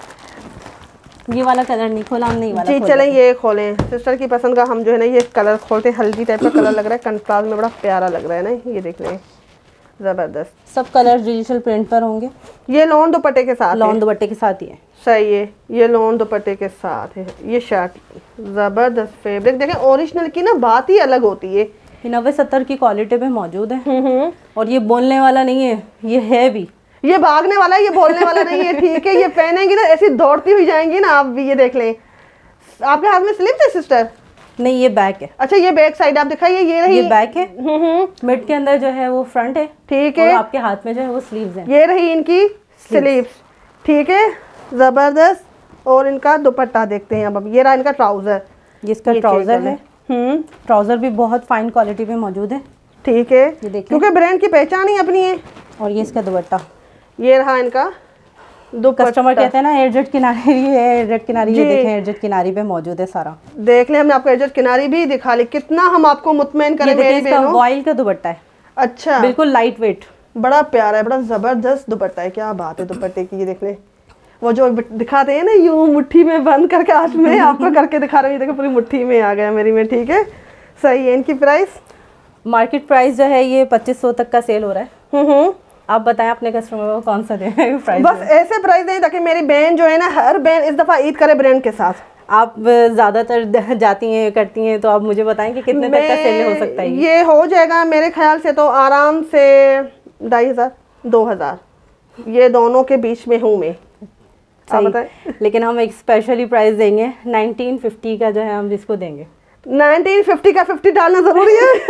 ये वाला कलर नहीं खोला हमने, ये वाला जी चलें ये खोलें। सिस्टर की पसंद का हम जो है ना ये कलर खोलते हैं। हल्दी टाइप का कलर लग रहा है, कंट्रास्ट में बड़ा प्यारा लग रहा है ना, ये देख लें, जबरदस्त। सब कलर डिजिटल प्रिंट पर होंगे। ये लॉन दुपट्टे के साथ, लॉन दुपट्टे के साथ ही है। सही है, ये लॉन दुपट्टे के साथ है। ये शर्ट जबरदस्त फैब्रिक देखें, ओरिजिनल की ना बात ही अलग होती है। ये नब्बे सत्तर की क्वालिटी पे मौजूद है और ये बोलने वाला नहीं है, ये है भी, ये भागने वाला है, ये बोलने वाला नहीं है, ठीक है। ये पहनेंगी ना ऐसी दौड़ती हुई जाएंगी ना आप भी। ये देख लें, आपके हाथ में स्लिप है सिस्टर? नहीं, ये बैक है। अच्छा, ये बैक साइड आप दिखाइए, ये रही, ये बैक है, मिड के अंदर जो है वो फ्रंट है, ठीक है। आपके हाथ में जो है वो स्लीव्स हैं। ये रही इनकी स्लीव्स, ठीक है, जबरदस्त। और इनका दुपट्टा देखते हैं अब। ये रहा इनका ट्राउजर, ये इसका ट्राउजर है। हम्म ट्राउजर भी बहुत फाइन क्वालिटी पे मौजूद है, ठीक है, ये देखिए, क्योंकि ब्रांड की पहचान ही अपनी है। और ये इसका दुपट्टा, ये रहा इनका दुपट्टा। कस्टमर कहते हैं ना एयरजेट किनारी है, एयरजेट किनारी, ये देखें एयरजेट किनारी पे मौजूद है सारा। देख लें, हमने आपको एयरजेट किनारी भी दिखा ली, कितना हम आपको मुतमईन करें मेरी बहनों। वॉइल का दुपट्टा है, अच्छा, बिल्कुल लाइट वेट, बड़ा प्यारा है, बड़ा जबरदस्त दुपट्टा है। क्या बात है दुपट्टे की। ये देख लें, वो जो दिखाते हैं ना यूं मुट्ठी में बंद करके, आज में आपको करके दिखा रही हूँ, देखो पूरी मुट्ठी में आ गया मेरी में, ठीक है। सही है। इनकी प्राइस, मार्केट प्राइस जो है ये पच्चीस सौ तक का सेल हो रहा है। हम्म आप बताएं अपने कस्टमर को कौन सा दें प्राइस? बस ऐसे प्राइस दें ताकि मेरी बहन जो है ना, हर बहन इस दफ़ा ईद करे ब्रांड के साथ। आप ज़्यादातर जाती हैं करती हैं, तो आप मुझे बताएं कि कितने तक का सेल हो सकता है? ये हो जाएगा मेरे ख्याल से तो आराम से ढाई हज़ार दो हज़ार, ये दोनों के बीच में हूँ मैं। आप बताएं। लेकिन हम एक स्पेशली प्राइस देंगे, नाइनटीन फिफ्टी का जो है हम इसको देंगे। नाइनटीन फिफ्टी का फिफ्टी डालना ज़रूरी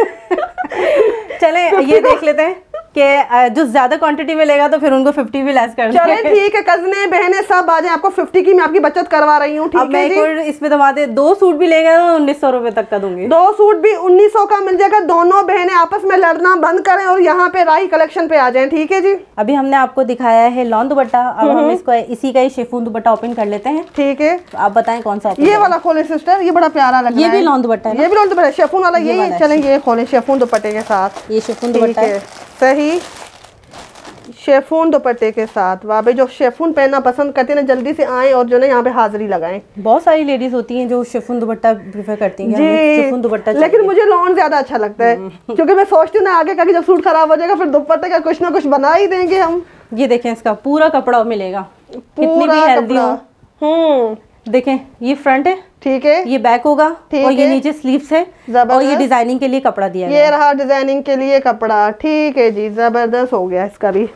है। चलें ये देख लेते हैं कि जो ज्यादा क्वांटिटी में लेगा तो फिर उनको फिफ्टी भी लेस कर चलें, ठीक है। कज़ने बहनें सब आ जाएं, आपको फिफ्टी की मैं आपकी बचत करवा रही हूँ, ठीक है जी। इसमें दबा दे, दो सूट भी लेंगे तो उन्नीस सौ रुपए तक का दूंगी। दो सूट भी उन्नीस सौ का मिल जाएगा। दोनों बहनें आपस में लड़ना बंद करें और यहाँ पे राही कलेक्शन पे आ जाएं, ठीक है जी। अभी हमने आपको दिखाया है लॉन दुपट्टा, अब हम इसको इसी का ही शिफॉन दुपट्टा ओपन कर लेते हैं, ठीक है। आप बताएं कौन सा? ये वाला खोले सिस्टर, ये बड़ा प्यारा लग रहा है। ये भी लॉन दुपट्टा है, ये भी लॉन दुपट्टा, शिफॉन वाला ये। चलें ये खोले शिफॉन दुपट्टे के साथ, ये शिफॉन दुपट्टा है, सही, शेफून दुपट्टे के साथ। वाह भाई, जो शेफून पहनना पसंद करते हैं ना, जल्दी से आएं और जो ना यहाँ पे हाजिरी लगाएं। बहुत सारी लेडीज होती हैं जो शिफॉन दुपट्टा प्रेफर करती हैं जी, शिफॉन दुपट्टा, लेकिन मुझे लॉन ज्यादा अच्छा लगता है, क्योंकि मैं सोचती हूँ ना आगे का कि जब सूट खराब हो जाएगा फिर दुपट्टे का कुछ ना कुछ बना ही देंगे हम। ये देखें, इसका पूरा कपड़ा मिलेगा, कितनी भी हेल्दी हो। हम्म देखें, ये फ्रंट है, ठीक है, ये बैक होगा और ये नीचे स्लीव्स है और ये डिजाइनिंग के लिए कपड़ा दिया ये रहा डिजाइनिंग के लिए कपड़ा, ठीक है जी। जबरदस्त हो गया इसका भी,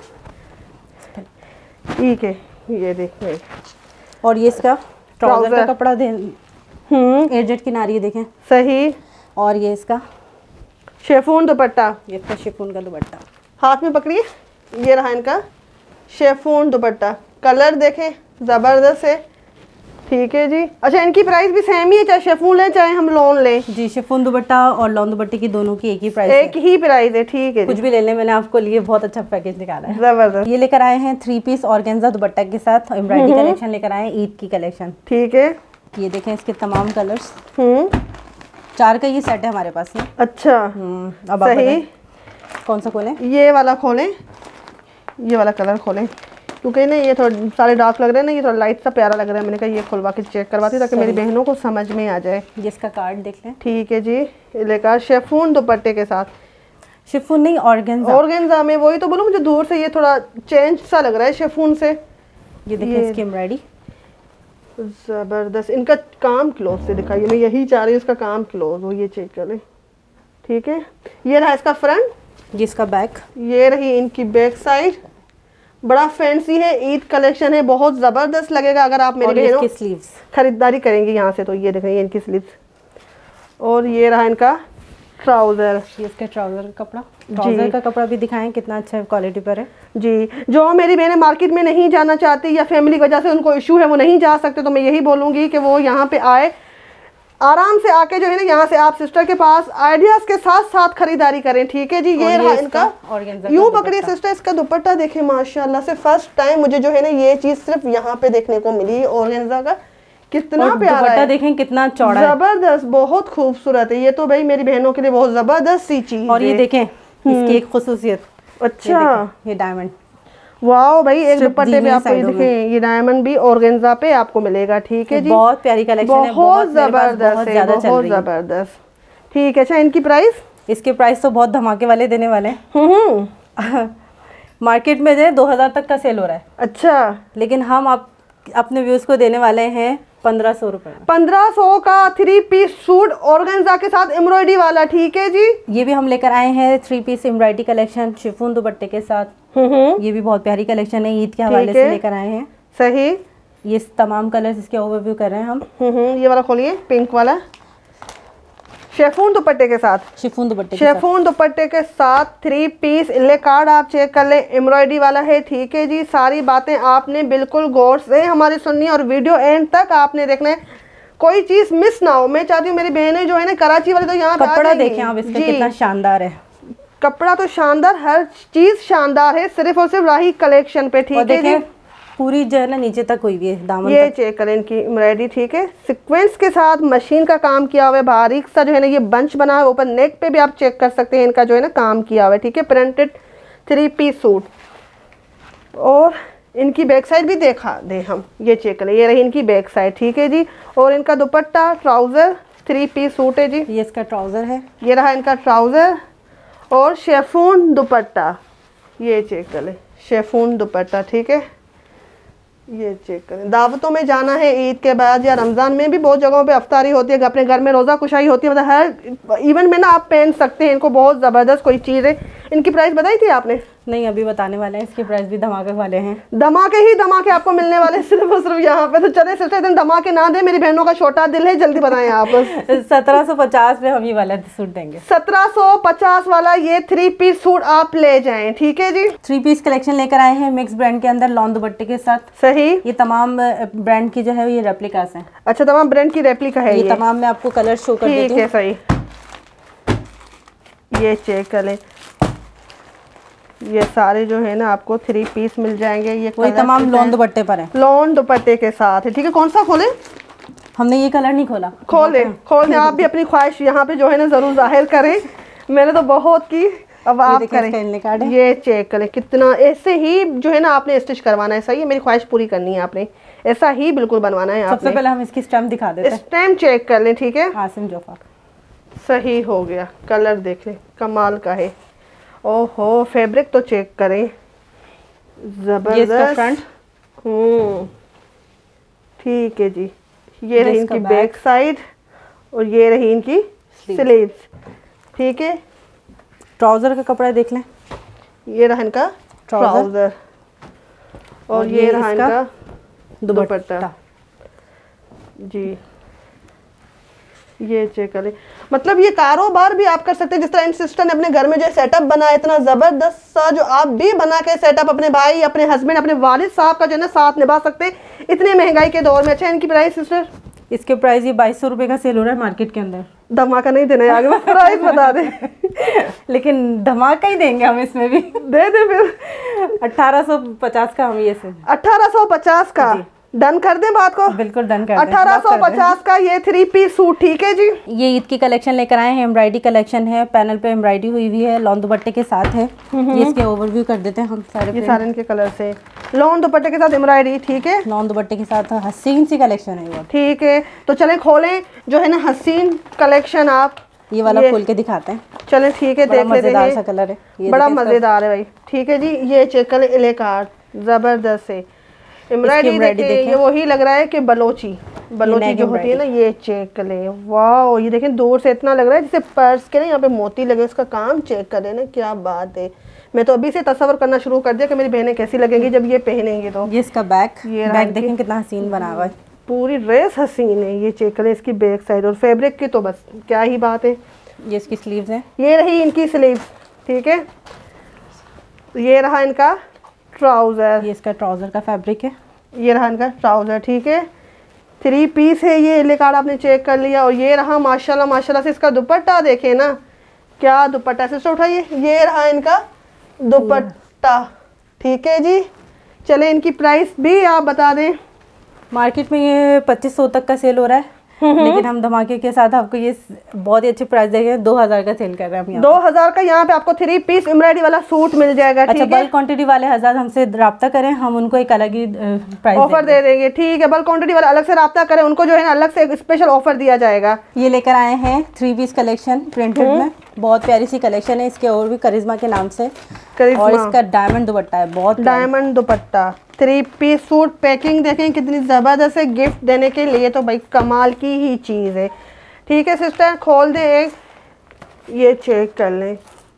ठीक है। ये देखिए, और ये इसका ट्राउजर का कपड़ा दे, हम्म एयरजेट किनारी देखें, सही। और ये इसका शेफून दुपट्टा, ये इसका शिफॉन का दुपट्टा, हाथ में पकड़िए, ये रहा इनका शेफून दुपट्टा। कलर देखें, जबरदस्त है, ठीक है जी। अच्छा, इनकी प्राइस भी सेम ही है, चाहे शेफून लें चाहे हम लोन लें? जी, शिफॉन दुपट्टा और लॉन दुपट्टे की दोनों की एक ही प्राइस एक ही प्राइस है, ठीक है। कुछ भी ले लें, मैंने आपको लिए बहुत अच्छा पैकेज निकाला है, जबरदस्त। ये लेकर आए हैं थ्री पीस ऑर्गेन्जा दुपट्टा के साथ एम्ब्रॉयडरी कलेक्शन लेकर आए हैं, ईद की कलेक्शन, ठीक है। ये देखें इसके तमाम कलर्स, हम्म चार का ये सेट है हमारे पास में। अच्छा, अब सही, कौन सा खोलें? ये वाला खोलें, ये वाला कलर खोलें, क्योंकि ना ये थोड़ा सारे डार्क लग रहे हैं ना, ये थोड़ा लाइट सा प्यारा लग रहा है। मैंने कहा ये खुलवा के चेक करवाती ताकि मेरी बहनों को समझ में आ जाए। जिसका कार्ड देख लें, ठीक है जी। लेकर शेफून दुपट्टे के साथ, शिफॉन नहीं ऑर्गेन्जा, ऑर्गेन्जा में, वही तो बोलो, मुझे दूर से ये थोड़ा चेंज सा लग रहा है शेफून से। ये देखिए इसकी एम्ब्रॉयडरी जबरदस्त। इनका काम क्लोज से दिखाइए, मैं यही चाह रही हूँ इसका काम क्लोज हो, ये चेक कर लें, ठीक है। ये रहा इसका फ्रंट, जिसका बैक, ये रही इनकी बैक साइड, बड़ा फैंसी है, ईद कलेक्शन है, बहुत ज़बरदस्त लगेगा अगर आप मेरी बहनों स्लीव्स खरीदारी करेंगे यहाँ से। तो ये देख रही है इनकी स्लीव्स, और ये रहा इनका ट्राउज़र। ये इसका ट्राउज़र का कपड़ा, ट्राउज़र का कपड़ा भी दिखाएं कितना अच्छा क्वालिटी पर है जी। जो मेरी बहनें मार्केट में नहीं जाना चाहती या फैमिली की वजह से उनको इशू है वो नहीं जा सकते, तो मैं यही बोलूँगी कि वो यहाँ पे आए, आराम से आके जो है ना यहाँ से आप सिस्टर के पास आइडियाज़ के साथ साथ खरीदारी करें, ठीक है जी। ये रहा इनका, यूँ पकड़िए सिस्टर, इसका दुपट्टा देखें माशाल्लाह से, फर्स्ट टाइम मुझे जो है ना ये चीज़ सिर्फ यहाँ पे देखने को मिली, ऑर्गेन्जा का कितना प्यारा है, देखें कितना चौड़ा, जबरदस्त, बहुत खूबसूरत है। ये तो भाई मेरी बहनों के लिए बहुत जबरदस्त सी चीज। और ये देखें इसकी एक खुसूसियत, अच्छा ये डायमंड, वाओ भाई, एक दुपट्टे पे आपको ये देखें, ये डायमंड भी ऑर्गेन्जा पे आपको मिलेगा, ठीक है जी। बहुत प्यारी कलेक्शन है, बहुत जबरदस्त है, बहुत जबरदस्त, ठीक है। अच्छा इनकी प्राइस? इसके प्राइस तो बहुत धमाके वाले देने वाले हैं। मार्केट में जो दो हजार तक का सेल हो रहा है, अच्छा, लेकिन हम आप अपने व्यूज को देने वाले हैं पंद्रह सौ रुपए पंद्रह सौ का थ्री पीस सूट ऑर्गेन्जा के साथ एम्ब्रॉयडरी वाला, ठीक है जी। ये भी हम लेकर आए हैं three piece embroidery collection chiffon दुपट्टे के साथ, ये भी बहुत प्यारी कलेक्शन है, ईद के हवाले से लेकर आए हैं। सही, ये तमाम कलर्स इसके ओवरव्यू कर रहे हैं हम। ये वाला खोलिए, पिंक वाला, शिफॉन दुपट्टे के साथ, शिफॉन दुपट्टे शिफॉन दुपट्टे के साथ थ्री पीस इले कार्ड आप चेक कर लें, एम्ब्रॉयडरी वाला है, ठीक है जी। सारी बातें आपने बिल्कुल गौर से हमारी सुननी और वीडियो एंड तक आपने देखना है, कोई चीज मिस ना हो। मैं चाहती हूँ मेरी बहनें जो है ना कराची वाले तो यहाँ कपड़ा देखें आप इसका कितना शानदार है, कपड़ा तो शानदार, हर चीज शानदार है, सिर्फ और सिर्फ राही कलेक्शन पे, ठीक है जी। पूरी जो है ना नीचे तक हुई हुई है दामन, ये चेक करें इनकी एम्ब्रॉयडरी, ठीक है, सीक्वेंस के साथ मशीन का काम किया हुआ है, बारीक सा जो है ना ये बंच बना है, ऊपर नेक पे भी आप चेक कर सकते हैं इनका जो है ना काम किया हुआ है, ठीक है। प्रिंटेड थ्री पीस सूट, और इनकी बैक साइड भी देखा दे हम, ये चेक करें, ये रही इनकी बैक साइड, ठीक है जी। और इनका dupatta trouser three piece suit है जी, ये इसका ट्राउज़र है, ये रहा इनका ट्राउज़र, और शिफॉन दुपट्टा, ये चेक करें, शिफॉन दुपट्टा, ठीक है। ये चेक करें, दावतों में जाना है ईद के बाद या रमज़ान में भी बहुत जगहों पे अफ्तारी होती है, अपने घर में रोज़ा कुशाई होती है, मतलब हर इवेंट में ना आप पहन सकते हैं इनको, बहुत ज़बरदस्त कोई चीज़ है। इनकी प्राइस बताई थी आपने? नहीं, अभी बताने वाले हैं, इसके प्राइस भी धमाके वाले हैं, धमाके ही धमाके आपको मिलने वाले सिर्फ और सिर्फ यहाँ पे। तो चले सिस्टर दिन धमाके ना दे, मेरी बहनों का छोटा दिल है, जल्दी बताएं आप। सत्रह सौ पचास में हम ये वाला सूट देंगे, सत्रह सौ पचास वाला ये थ्री पीस सूट आप ले जाएं, ठीक है जी। थ्री पीस कलेक्शन लेकर आए हैं मिक्स ब्रांड के अंदर, लॉन दुपट्टे के साथ। सही, ये तमाम ब्रांड की जो है ये रेप्लिकास हैं। अच्छा, तमाम ब्रांड की रेप्लिका है, ये तमाम में आपको कलर शो कर देती हूं। ठीक है, सही, ये चेक करें, ये सारे जो है ना आपको थ्री पीस मिल जाएंगे, ये वही तमाम लॉन दुपट्टे पर है, लॉन दुपट्टे के साथ है, ठीक है। कौन सा खोले? हमने ये कलर नहीं खोला, खोल दे, खोल दे, आप भी अपनी ख्वाहिश यहाँ पे जो है ना जरूर जाहिर करें, मैंने तो बहुत की, अब आप करें। ये चेक करें, कितना ऐसे ही जो है ना आपने स्टिच करवाना है, सही है, मेरी ख्वाहिश पूरी करनी है आपने, ऐसा ही बिल्कुल बनवाना है। सबसे पहले हम इसकी स्टैम्प दिखा देते हैं, स्टैम्प चेक कर लें, ठीक है। आसिम जोफा, सही हो गया, कलर देख लें, कमाल का है, ओहो, फैब्रिक तो चेक करें, जबरदस्त फ्रंट, हम्म, ठीक है जी। ये रही इनकी बैक साइड, और ये रही इनकी स्लीव्स, ठीक है। ट्राउजर का कपड़ा देख लें, ये रहा इनका ट्राउजर, और ये, ये रहा इनका दुपट्टा जी। ये चेक करें, मतलब ये कारोबार भी आप कर सकते हैं, जिस तरह इन सिस्टर ने अपने घर में जो सेटअप बनाया, इतना जबरदस्त सा, जो आप भी बना के सेटअप अपने भाई, अपने हस्बैंड, अपने वालिद साहब का जो है ना साथ निभा सकते हैं इतने महंगाई के दौर में। अच्छा, इनकी प्राइस सिस्टर? इसके प्राइस ये बाईस सौ रुपये का सेल हो रहा है मार्केट के अंदर। धमाका नहीं देना है आगे, प्राइस बता दे। लेकिन धमाका ही देंगे हम इसमें भी, दे दे फिर। अठारह सौ पचास का हम ये से अठारह सौ पचास का डन कर दें बात को? बिल्कुल डन कर दें। अठारह सौ पचास का ये थ्री पीस सूट, ठीक है जी। ये ईद की कलेक्शन लेकर आए हैं, एम्ब्रॉयडरी कलेक्शन है, पैनल पे एम्ब्रॉयडरी हुई हुई है, लॉन दुपट्टे के साथ है। ये इसके ओवरव्यू कर देते हैं हम सारे, ये सारे इनके कलर से, लॉन दुपट्टे के साथ एम्ब्रॉयडरी, ठीक है, लॉन दुपट्टे के साथ हसीन सी कलेक्शन है, ठीक है। तो चले खोलें जो है ना हसीन कलेक्शन, आप ये वाला खोल के दिखाते हैं, चलें, ठीक है, देख लेते हैं। सा कलर है, बड़ा मजेदार है भाई, ठीक है जी। ये चेक करें, इले कार्ड जबरदस्त है, एम्ब्रॉयडरी देखिए, ये वही लग रहा है कि बलोची बलोची जो होती है ना, ये चेक कर ले। वाह, ये देखें दूर से इतना लग रहा है जैसे पर्स के ना यहाँ पे मोती लगे, उसका काम चेक कर लेना, क्या बात है। मैं तो अभी से तस्वर करना शुरू कर दिया कि मेरी बहनें कैसी लगेंगी जब ये पहनेंगी। तो ये इसका बैक, ये बैक देखें कितना हसीन बना हुआ है, पूरी ड्रेस हसीन है। ये चेक करें इसकी बैक साइड, और फैब्रिक की तो बस क्या ही बात है। ये इसकी स्लीव्स है, ये रही इनकी स्लीव्स, ठीक है। ये रहा इनका ट्राउजर, ये इसका ट्राउजर का फैब्रिक है। ये रहा इनका ट्राउजर, ठीक है। थ्री पीस है ये, ले कार्ड आपने चेक कर लिया। और ये रहा माशाल्लाह माशाल्लाह से इसका दुपट्टा देखें ना, क्या दुपट्टा। सिस्टर उठाइए, ये रहा इनका दुपट्टा, ठीक है जी। चले इनकी प्राइस भी आप बता दें। मार्केट में ये पच्चीस सौ तक का सेल हो रहा है, लेकिन हम धमाके के साथ आपको ये बहुत ही अच्छी प्राइस देंगे, दो हजार का सेल कर रहे हैं हम। दो हजार का यहाँ पे आपको थ्री पीस एम्ब्रॉयडरी वाला सूट मिल जाएगा। अच्छा, बल्क क्वांटिटी वाले हजार हमसे राब्ता करें, हम उनको एक अलग ही प्राइस ऑफर दे देंगे, ठीक है। बल्क क्वांटिटी वाला अलग से राब्ता करें, उनको जो है ना अलग से एक स्पेशल ऑफर दिया जाएगा। ये लेकर आए हैं थ्री पीस कलेक्शन प्रिंटेड में, बहुत प्यारी सी कलेक्शन है। इसके और भी करिश्मा के नाम से, और इसका डायमंड दुपट्टा है, बहुत diamond dupatta. Three piece suit packing देखें कितनी ज़बरदस्त है, गिफ्ट देने के लिए तो भाई कमाल की ही चीज़ है, ठीक है सिस्टर। खोल दें एक, ये चेक कर लें,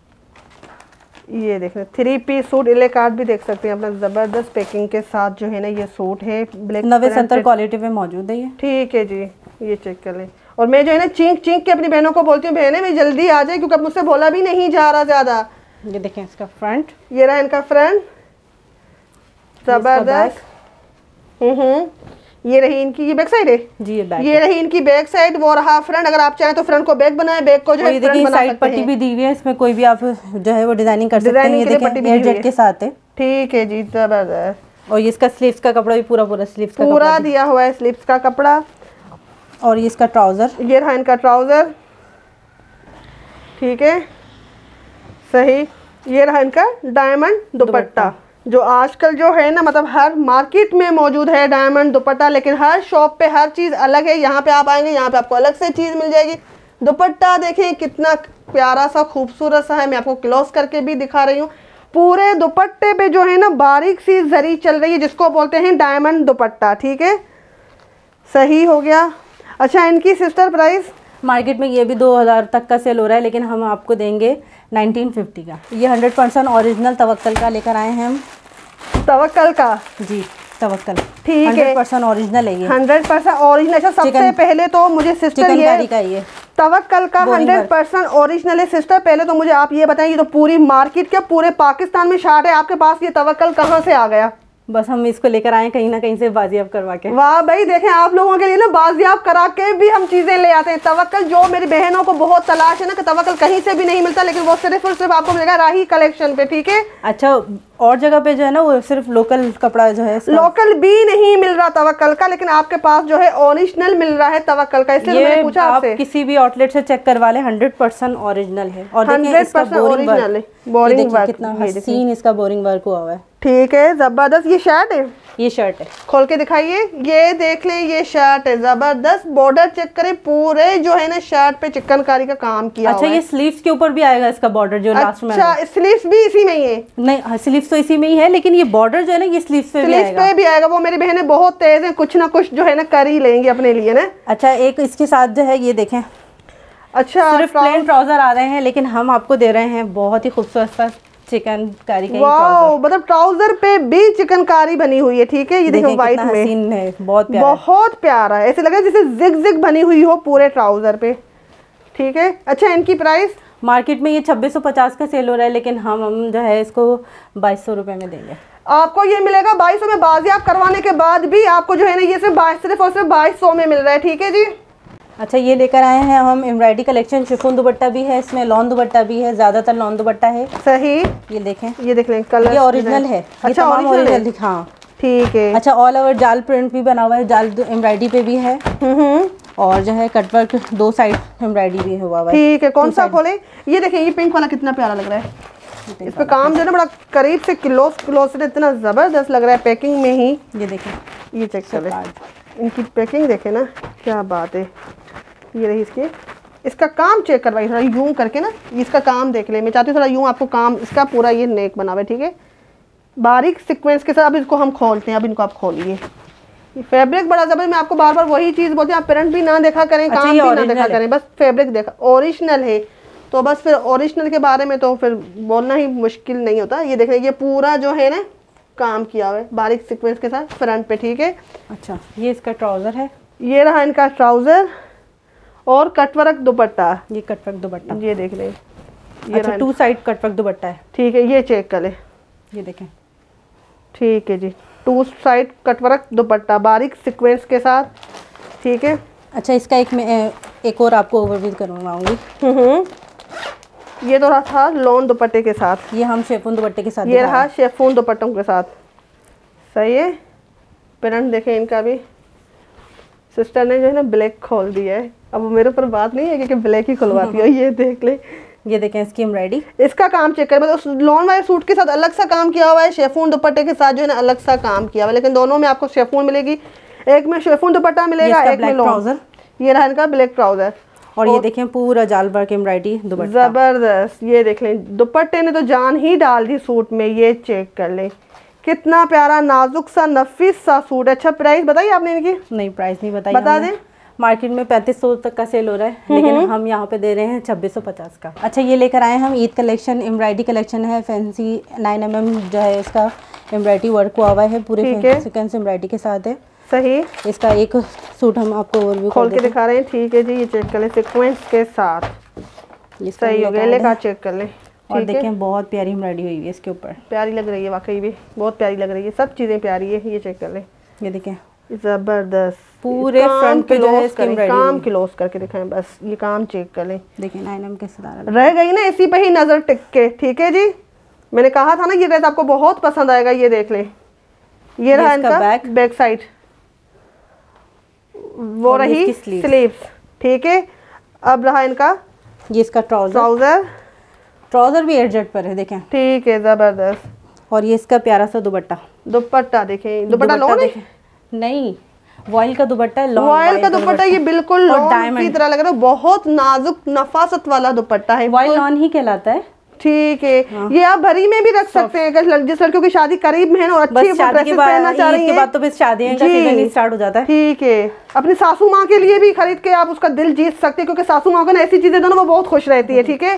ये देखें थ्री पीस सूट। इले कार्ड भी देख सकते हैं अपना, ज़बरदस्त पैकिंग के साथ जो है ना ये सूट है, ब्लैक नब्बे सत्तर क्वालिटी में मौजूद है ये, ठीक है जी। ये चेक कर लें। और मैं जो है ना चींक चींक के अपनी बहनों को बोलती हूँ, बहनें मैं जल्दी आ जाए, क्योंकि अब मुझसे बोला भी नहीं जा रहा ज़्यादा। ये देखें इसका फ्रंट, ये रहा इनका फ्रंट, जबरदस्त। हम्म, ये रही इनकी ये बैक साइड है जी, ये बैक, ये रही इनकी बैक साइड, वो रहा फ्रंट। अगर आप चाहें तो फ्रंट को बैक बनाएं, बैक को जो है फ्रंट बना सकते हैं। पट्टी भी दी हुई है इसमें, कोई भी आप जो है वो डिजाइनिंग कर सकते हैं। ये देखें एयरजेट के साथ है, ठीक है जी, जबरदस्त। और ये इसका स्लीव्स का कपड़ा भी पूरा पूरा स्लीव्स का पूरा दिया हुआ है, स्लीव्स का कपड़ा। और ये इसका ट्राउजर, ये रहा इनका ट्राउजर, ठीक है, सही। ये रहा इनका डायमंड दुपट्टा, जो आजकल जो है ना मतलब हर मार्केट में मौजूद है डायमंड दुपट्टा, लेकिन हर शॉप पे हर चीज़ अलग है। यहाँ पे आप आएंगे, यहाँ पे आपको अलग से चीज़ मिल जाएगी। दुपट्टा देखें कितना प्यारा सा खूबसूरत सा है, मैं आपको क्लोज करके भी दिखा रही हूँ। पूरे दुपट्टे पे जो है ना बारीक सी जरी चल रही है, जिसको बोलते हैं डायमंड दुपट्टा, ठीक है, सही हो गया। अच्छा, इनकी सिस्टर प्राइस मार्केट में ये भी दो हज़ार तक का सेल हो रहा है, लेकिन हम आपको देंगे नाइनटीन फिफ्टी का। ये हंड्रेड परसेंट ओरिजिनल तवक्कल का लेकर आए हैं हम, तवक्कल का, जी तवक्कल, ठीक है, हंड्रेड परसेंट ओरिजिनल है ये, हंड्रेड परसेंट ओरिजिनल। अच्छा, सबसे पहले तो मुझे सिस्टर ये का ये तवक्कल का हंड्रेड परसेंट ओरिजिनल है सिस्टर। पहले तो मुझे आप ये बताएं, ये तो पूरी मार्केट क्या पूरे पाकिस्तान में शार्ट है, आपके पास ये तवक्कल कहाँ से आ गया? बस हम इसको लेकर आए कहीं ना कहीं से बाजियाब करवा के। वाह भाई, देखें आप लोगों के लिए ना बाजियाब करा के भी हम चीज़ें ले आते हैं। तवक्कल जो मेरी बहनों को बहुत तलाश है ना कि तवक्कल कहीं से भी नहीं मिलता, लेकिन वो सिर्फ और सिर्फ आपको मिलेगा राही कलेक्शन पे, ठीक है। अच्छा, और जगह पे जो है ना वो सिर्फ लोकल कपड़ा जो है, लोकल भी नहीं मिल रहा तवक्कल का, लेकिन आपके पास जो है ओरिजिनल मिल रहा है तवक्कल का, इसलिए मैंने पूछा आपसे। किसी भी आउटलेट से चेक करवा लें, हंड्रेड परसेंट ओरिजिनल है। और हंड्रेड परसेंट ओरिजिनल है, बोरिंग वर्क, कितना हसीन इसका बोरिंग वर्क हुआ हुआ है, ठीक है, जबरदस्त। ये शर्ट है, ये शर्ट है, खोल के दिखाइए, ये देख ले, ये शर्ट है, जबरदस्त। बॉर्डर चेक करें, पूरे जो है ना शर्ट पे चिकनकारी का काम किया। अच्छा, ये स्लीव्स के ऊपर भी आएगा इसका बॉर्डर जो लास्ट में। अच्छा, स्लीव्स भी इसी में ही है? नहीं, स्लीव्स तो इसी में ही है, लेकिन ये बॉर्डर जो है ना ये स्लीव्स पे भी आएगा। पे भी आएगा। वो मेरी बहनें बहुत तेज हैं, कुछ ना कुछ जो है ना कर ही लेंगी अपने लिए ना। अच्छा, एक इसके साथ जो है ये देखें, अच्छा सिर्फ प्लेन ट्राउजर आ रहे हैं, लेकिन हम आपको दे रहे हैं बहुत ही खूबसूरत सा चिकनकारी का वाओ, मतलब ट्राउजर पे भी चिकनकारी बनी हुई है, ठीक है। ये देखो व्हाइट में है, बहुत प्यारा, बहुत प्यारा है, ऐसे लगा जैसे जिग जिग बनी हुई हो पूरे ट्राउजर पे, ठीक है। अच्छा, इनकी प्राइस मार्केट में ये छब्बीस सौ पचास का सेल हो रहा है, लेकिन हम हम जो है इसको बाईस सौ रुपये में देंगे। आपको ये मिलेगा बाईस सौ में, बाजियाब करवाने के बाद भी आपको जो है ना ये सिर्फ बाईस सिर्फ और सिर्फ बाईस सौ में मिल रहा है, ठीक है जी। अच्छा, ये लेकर आए हैं हम एम्ब्रॉयडरी कलेक्शन, शिफॉन दुपट्टा भी है इसमें, लॉन दुपट्टा भी है, ज्यादातर लॉन दुपट्टा है, सही। ये देखें, ये देख लें, कलर ये ओरिजिनल है। अच्छा, ओरिजिनल, हाँ ठीक है। अच्छा, ऑल ओवर जाल प्रिंट भी बना हुआ है, जाल एम्ब्रॉयडरी पे भी है, और जो है कटवर्क दो साइड एम्ब्रॉयडरी भी हुआ हुआ है, ठीक है। कौन सा खोले? ये देखें, ये पिंक वाला कितना प्यारा लग रहा है, इस पे काम जो है ना बड़ा करीब से क्लोज क्लोज से इतना जबरदस्त लग रहा है पैकिंग में ही। ये देखें, ये चेक कर लें, इनकी पैकिंग देखें ना, क्या बात है। ये रही इसकी, इसका काम चेक करवाइए थोड़ा यूं करके ना, इसका काम देख ले। मैं चाहती हूँ थोड़ा यूं आपको काम इसका पूरा ये नेक बना हुआ है, ठीक है। बारीक सीक्वेंस के साथ। अब इसको हम खोलते हैं, अब इनको आप खोलिए। फैब्रिक बड़ा जबरदस्त, मैं आपको बार बार वही चीज़ बोलती हूँ, आप प्रिंट भी ना देखा करें, अच्छा, काम भी ना देखा करें, बस फैब्रिक देखा। ओरिजिनल है तो बस फिर ओरिजिनल के बारे में तो फिर बोलना ही मुश्किल नहीं होता। ये देख रहे ये पूरा जो है ना काम किया हुआ है बारीक सीक्वेंस के साथ फ्रंट पे, ठीक है। अच्छा, ये इसका ट्राउज़र है, ये रहा इनका ट्राउज़र और कटवर्क दुपट्टा। ये कटवर्क दुपट्टा, ये देख लें, ये अच्छा टू साइड कटवर्क दुपट्टा है, ठीक है। ये चेक कर ले, ये देखें, ठीक है जी, टू साइड कटवर्क दुपट्टा बारीक सीक्वेंस के साथ, ठीक है। अच्छा, इसका एक मैं एक और आपको ओवरव्यू करवाऊंगी। हम्म, ये तो रहा था लॉन दुपट्टे के साथ, ये हम शेफून दुपट्टे के साथ, ये रहा शेफून दुपट्टों के साथ, सही है। प्रिंट देखें इनका भी, सिस्टर ने जो है ना ब्लैक खोल दिया है। अब मेरे ऊपर बात नहीं है कि ब्लैक ही खुलवाती हो। ये देख ले, ये देखें इसकी एम्ब्रॉयडरी, इसका काम चेक कर, मतलब उस लॉन वाले सूट के साथ अलग सा काम किया हुआ है, शेफून दुपट्टे के साथ जो है ना अलग सा काम किया हुआ है, लेकिन दोनों में आपको शेफून मिलेगी, एक में शेफून दुपट्टा मिलेगा, एक में लॉन। ये रहा इनका ब्लैक ट्राउजर, और ये देखें पूरा जाल वर्क एम्ब्रॉयडरी दुपट्टा, जबरदस्त। ये देख लें, दुपट्टे ने तो जान ही डाल दी सूट में। ये चेक कर लें, कितना प्यारा नाजुक सा नफीस सा सूट। अच्छा, प्राइस बताइए आपने इनकी? नहीं, प्राइस नहीं बताई, बता दें। मार्केट में पैंतीस सौ तक का सेल हो रहा है, लेकिन हम यहाँ पे दे रहे हैं छब्बीस सौ पचास का। अच्छा, ये लेकर आए हम ईद कलेक्शन, एम्ब्रॉयडरी कलेक्शन है, फैंसी नाइन एम एम जो है इसका एम्ब्रॉयडरी वर्क हुआ हुआ है, पूरे सीक्वेंस एम्ब्रॉयडरी के साथ है, सही। इसका एक सूट हम आपको ओवरव्यू खोल के दिखा रहे हैं, ठीक है जी। ये चेक कर ले, सीक्वेंस के साथ, सही हो गया। लेकर चेक कर ले, और देखें बहुत प्यारी एम्ब्रॉयडरी हुई है इसके ऊपर, प्यारी लग रही है, वाकई भी बहुत प्यारी लग रही है, सब चीज़ें प्यारी है। ये चेक कर ले, ये देखें जबरदस्त, पूरे फ्रंट पे जो है काम क्लोज करके दिखाएं, बस ये काम चेक कर ले। देखिए नाइन एम के साथ रह गई ना इसी पे ही नजर टिक के, ठीक है जी। मैंने कहा था ना ये ड्रेस आपको बहुत पसंद आएगा। ये देख ले, ये रहा इनका बैक बैक साइड, वो रही स्लीव्स, ठीक है। अब रहा इनका ये इसका ट्राउजर, ट्राउजर ट्राउजर भी एडजस्ट पर है, देखें, ठीक है, जबरदस्त। और ये इसका प्यारा सा दुपट्टा, दुपट्टा देखें, दुपट्टा लॉन है नहीं, वॉयल का दुपट्टा है, वॉयल का दुपट्टा, ये बिल्कुल लॉन की तरह लग रहा है, बहुत नाजुक नफासत वाला दुपट्टा है, वॉयल लॉन ही कहलाता है, ठीक है। हाँ। ये आप भरी में भी रख सकते हैं अगर जिस लड़कियों की शादी करीब में है और अच्छी ड्रेसेस पहनना चाह रही हैं, बाद तो बस शादियों का सीजन स्टार्ट हो जाता है, ठीक है। अपनी सासू माँ के लिए भी खरीद के आप उसका दिल जीत सकते हैं, क्योंकि सासू माँ को ना ऐसी चीजें दो ना वो बहुत खुश रहती है, ठीक है।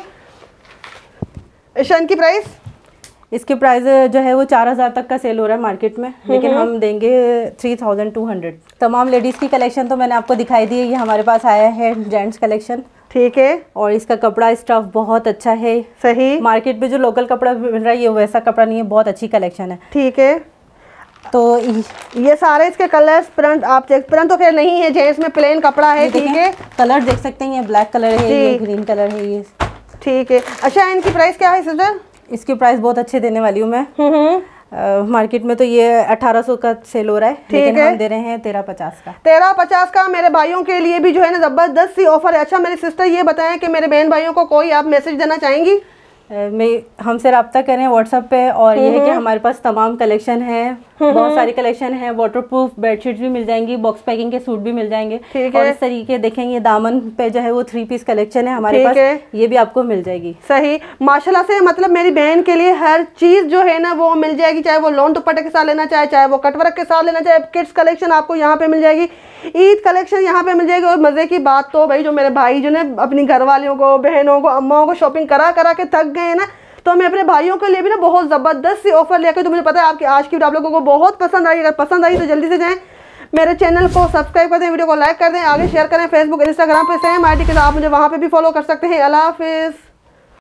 ईशान की प्राइस, इसके प्राइस जो है वो चार हज़ार तक का सेल हो रहा है मार्केट में, लेकिन हम देंगे थ्री थाउजेंड टू हंड्रेड। तमाम लेडीज़ की कलेक्शन तो मैंने आपको दिखाई दी है, ये हमारे पास आया है जेंट्स कलेक्शन, ठीक है। और इसका कपड़ा स्टफ बहुत अच्छा है, सही। मार्केट में जो लोकल कपड़ा मिल रहा है ये वैसा कपड़ा नहीं है, बहुत अच्छी कलेक्शन है, ठीक है। तो ये सारे इसके कलर्स, प्रिंट आप चेक, प्रिंट तो खैर नहीं है, जेंट्स में प्लेन कपड़ा है, ठीक है। कलर देख सकते हैं, ये ब्लैक कलर है, ये ग्रीन कलर है, ये ठीक है। अच्छा, इनकी प्राइस क्या है सिस्टर? इसकी प्राइस बहुत अच्छे देने वाली हूँ मैं, मार्केट uh, में तो ये अठारह सौ का सेल हो रहा है, लेकिन हम दे रहे हैं तेरह पचास का। तेरह पचास का मेरे भाइयों के लिए भी जो है ना जबरदस्त सी ऑफर है। अच्छा, मेरी सिस्टर ये बताएं कि मेरे बहन भाइयों को कोई आप मैसेज देना चाहेंगी? मैं हमसे रब्ता करें व्हाट्सएप पे, और ये है कि हमारे पास तमाम कलेक्शन है, बहुत सारी कलेक्शन है, वाटरप्रूफ बेडशीट भी मिल जाएंगी, बॉक्स पैकिंग के सूट भी मिल जाएंगे, और इस तरीके देखेंगे दामन पे जो है वो थ्री पीस कलेक्शन है हमारे पास, ये भी आपको मिल जाएगी। सही, माशाल्लाह से, मतलब मेरी बहन के लिए हर चीज जो है ना वो मिल जाएगी, चाहे वो लॉन दुपट्टे के साथ लेना चाहे, चाहे वो कटवर्क के साथ लेना चाहे, किड्स कलेक्शन आपको यहाँ पे मिल जाएगी, ईद कलेक्शन यहाँ पे मिल जाएगी। और मजे की बात तो भाई जो मेरे भाई जो ने अपनी घर वालियों को, बहनों को, अम्माओं को शॉपिंग करा करा के थक गए हैं ना, तो मैं अपने भाइयों के लिए भी ना बहुत ज़बरदस्त सी ऑफर लेकर, तो मुझे पता है आपकी आज की वीडियो आप लोगों को बहुत पसंद आई। अगर पसंद आई तो जल्दी से जाएं मेरे चैनल को सब्सक्राइब कर दें, वीडियो को लाइक कर दें, आगे शेयर करें, फेसबुक इंस्टाग्राम पे सेम आई डी के साथ आप मुझे वहाँ पे भी फॉलो कर सकते हैं। अल्लाह हाफिज़।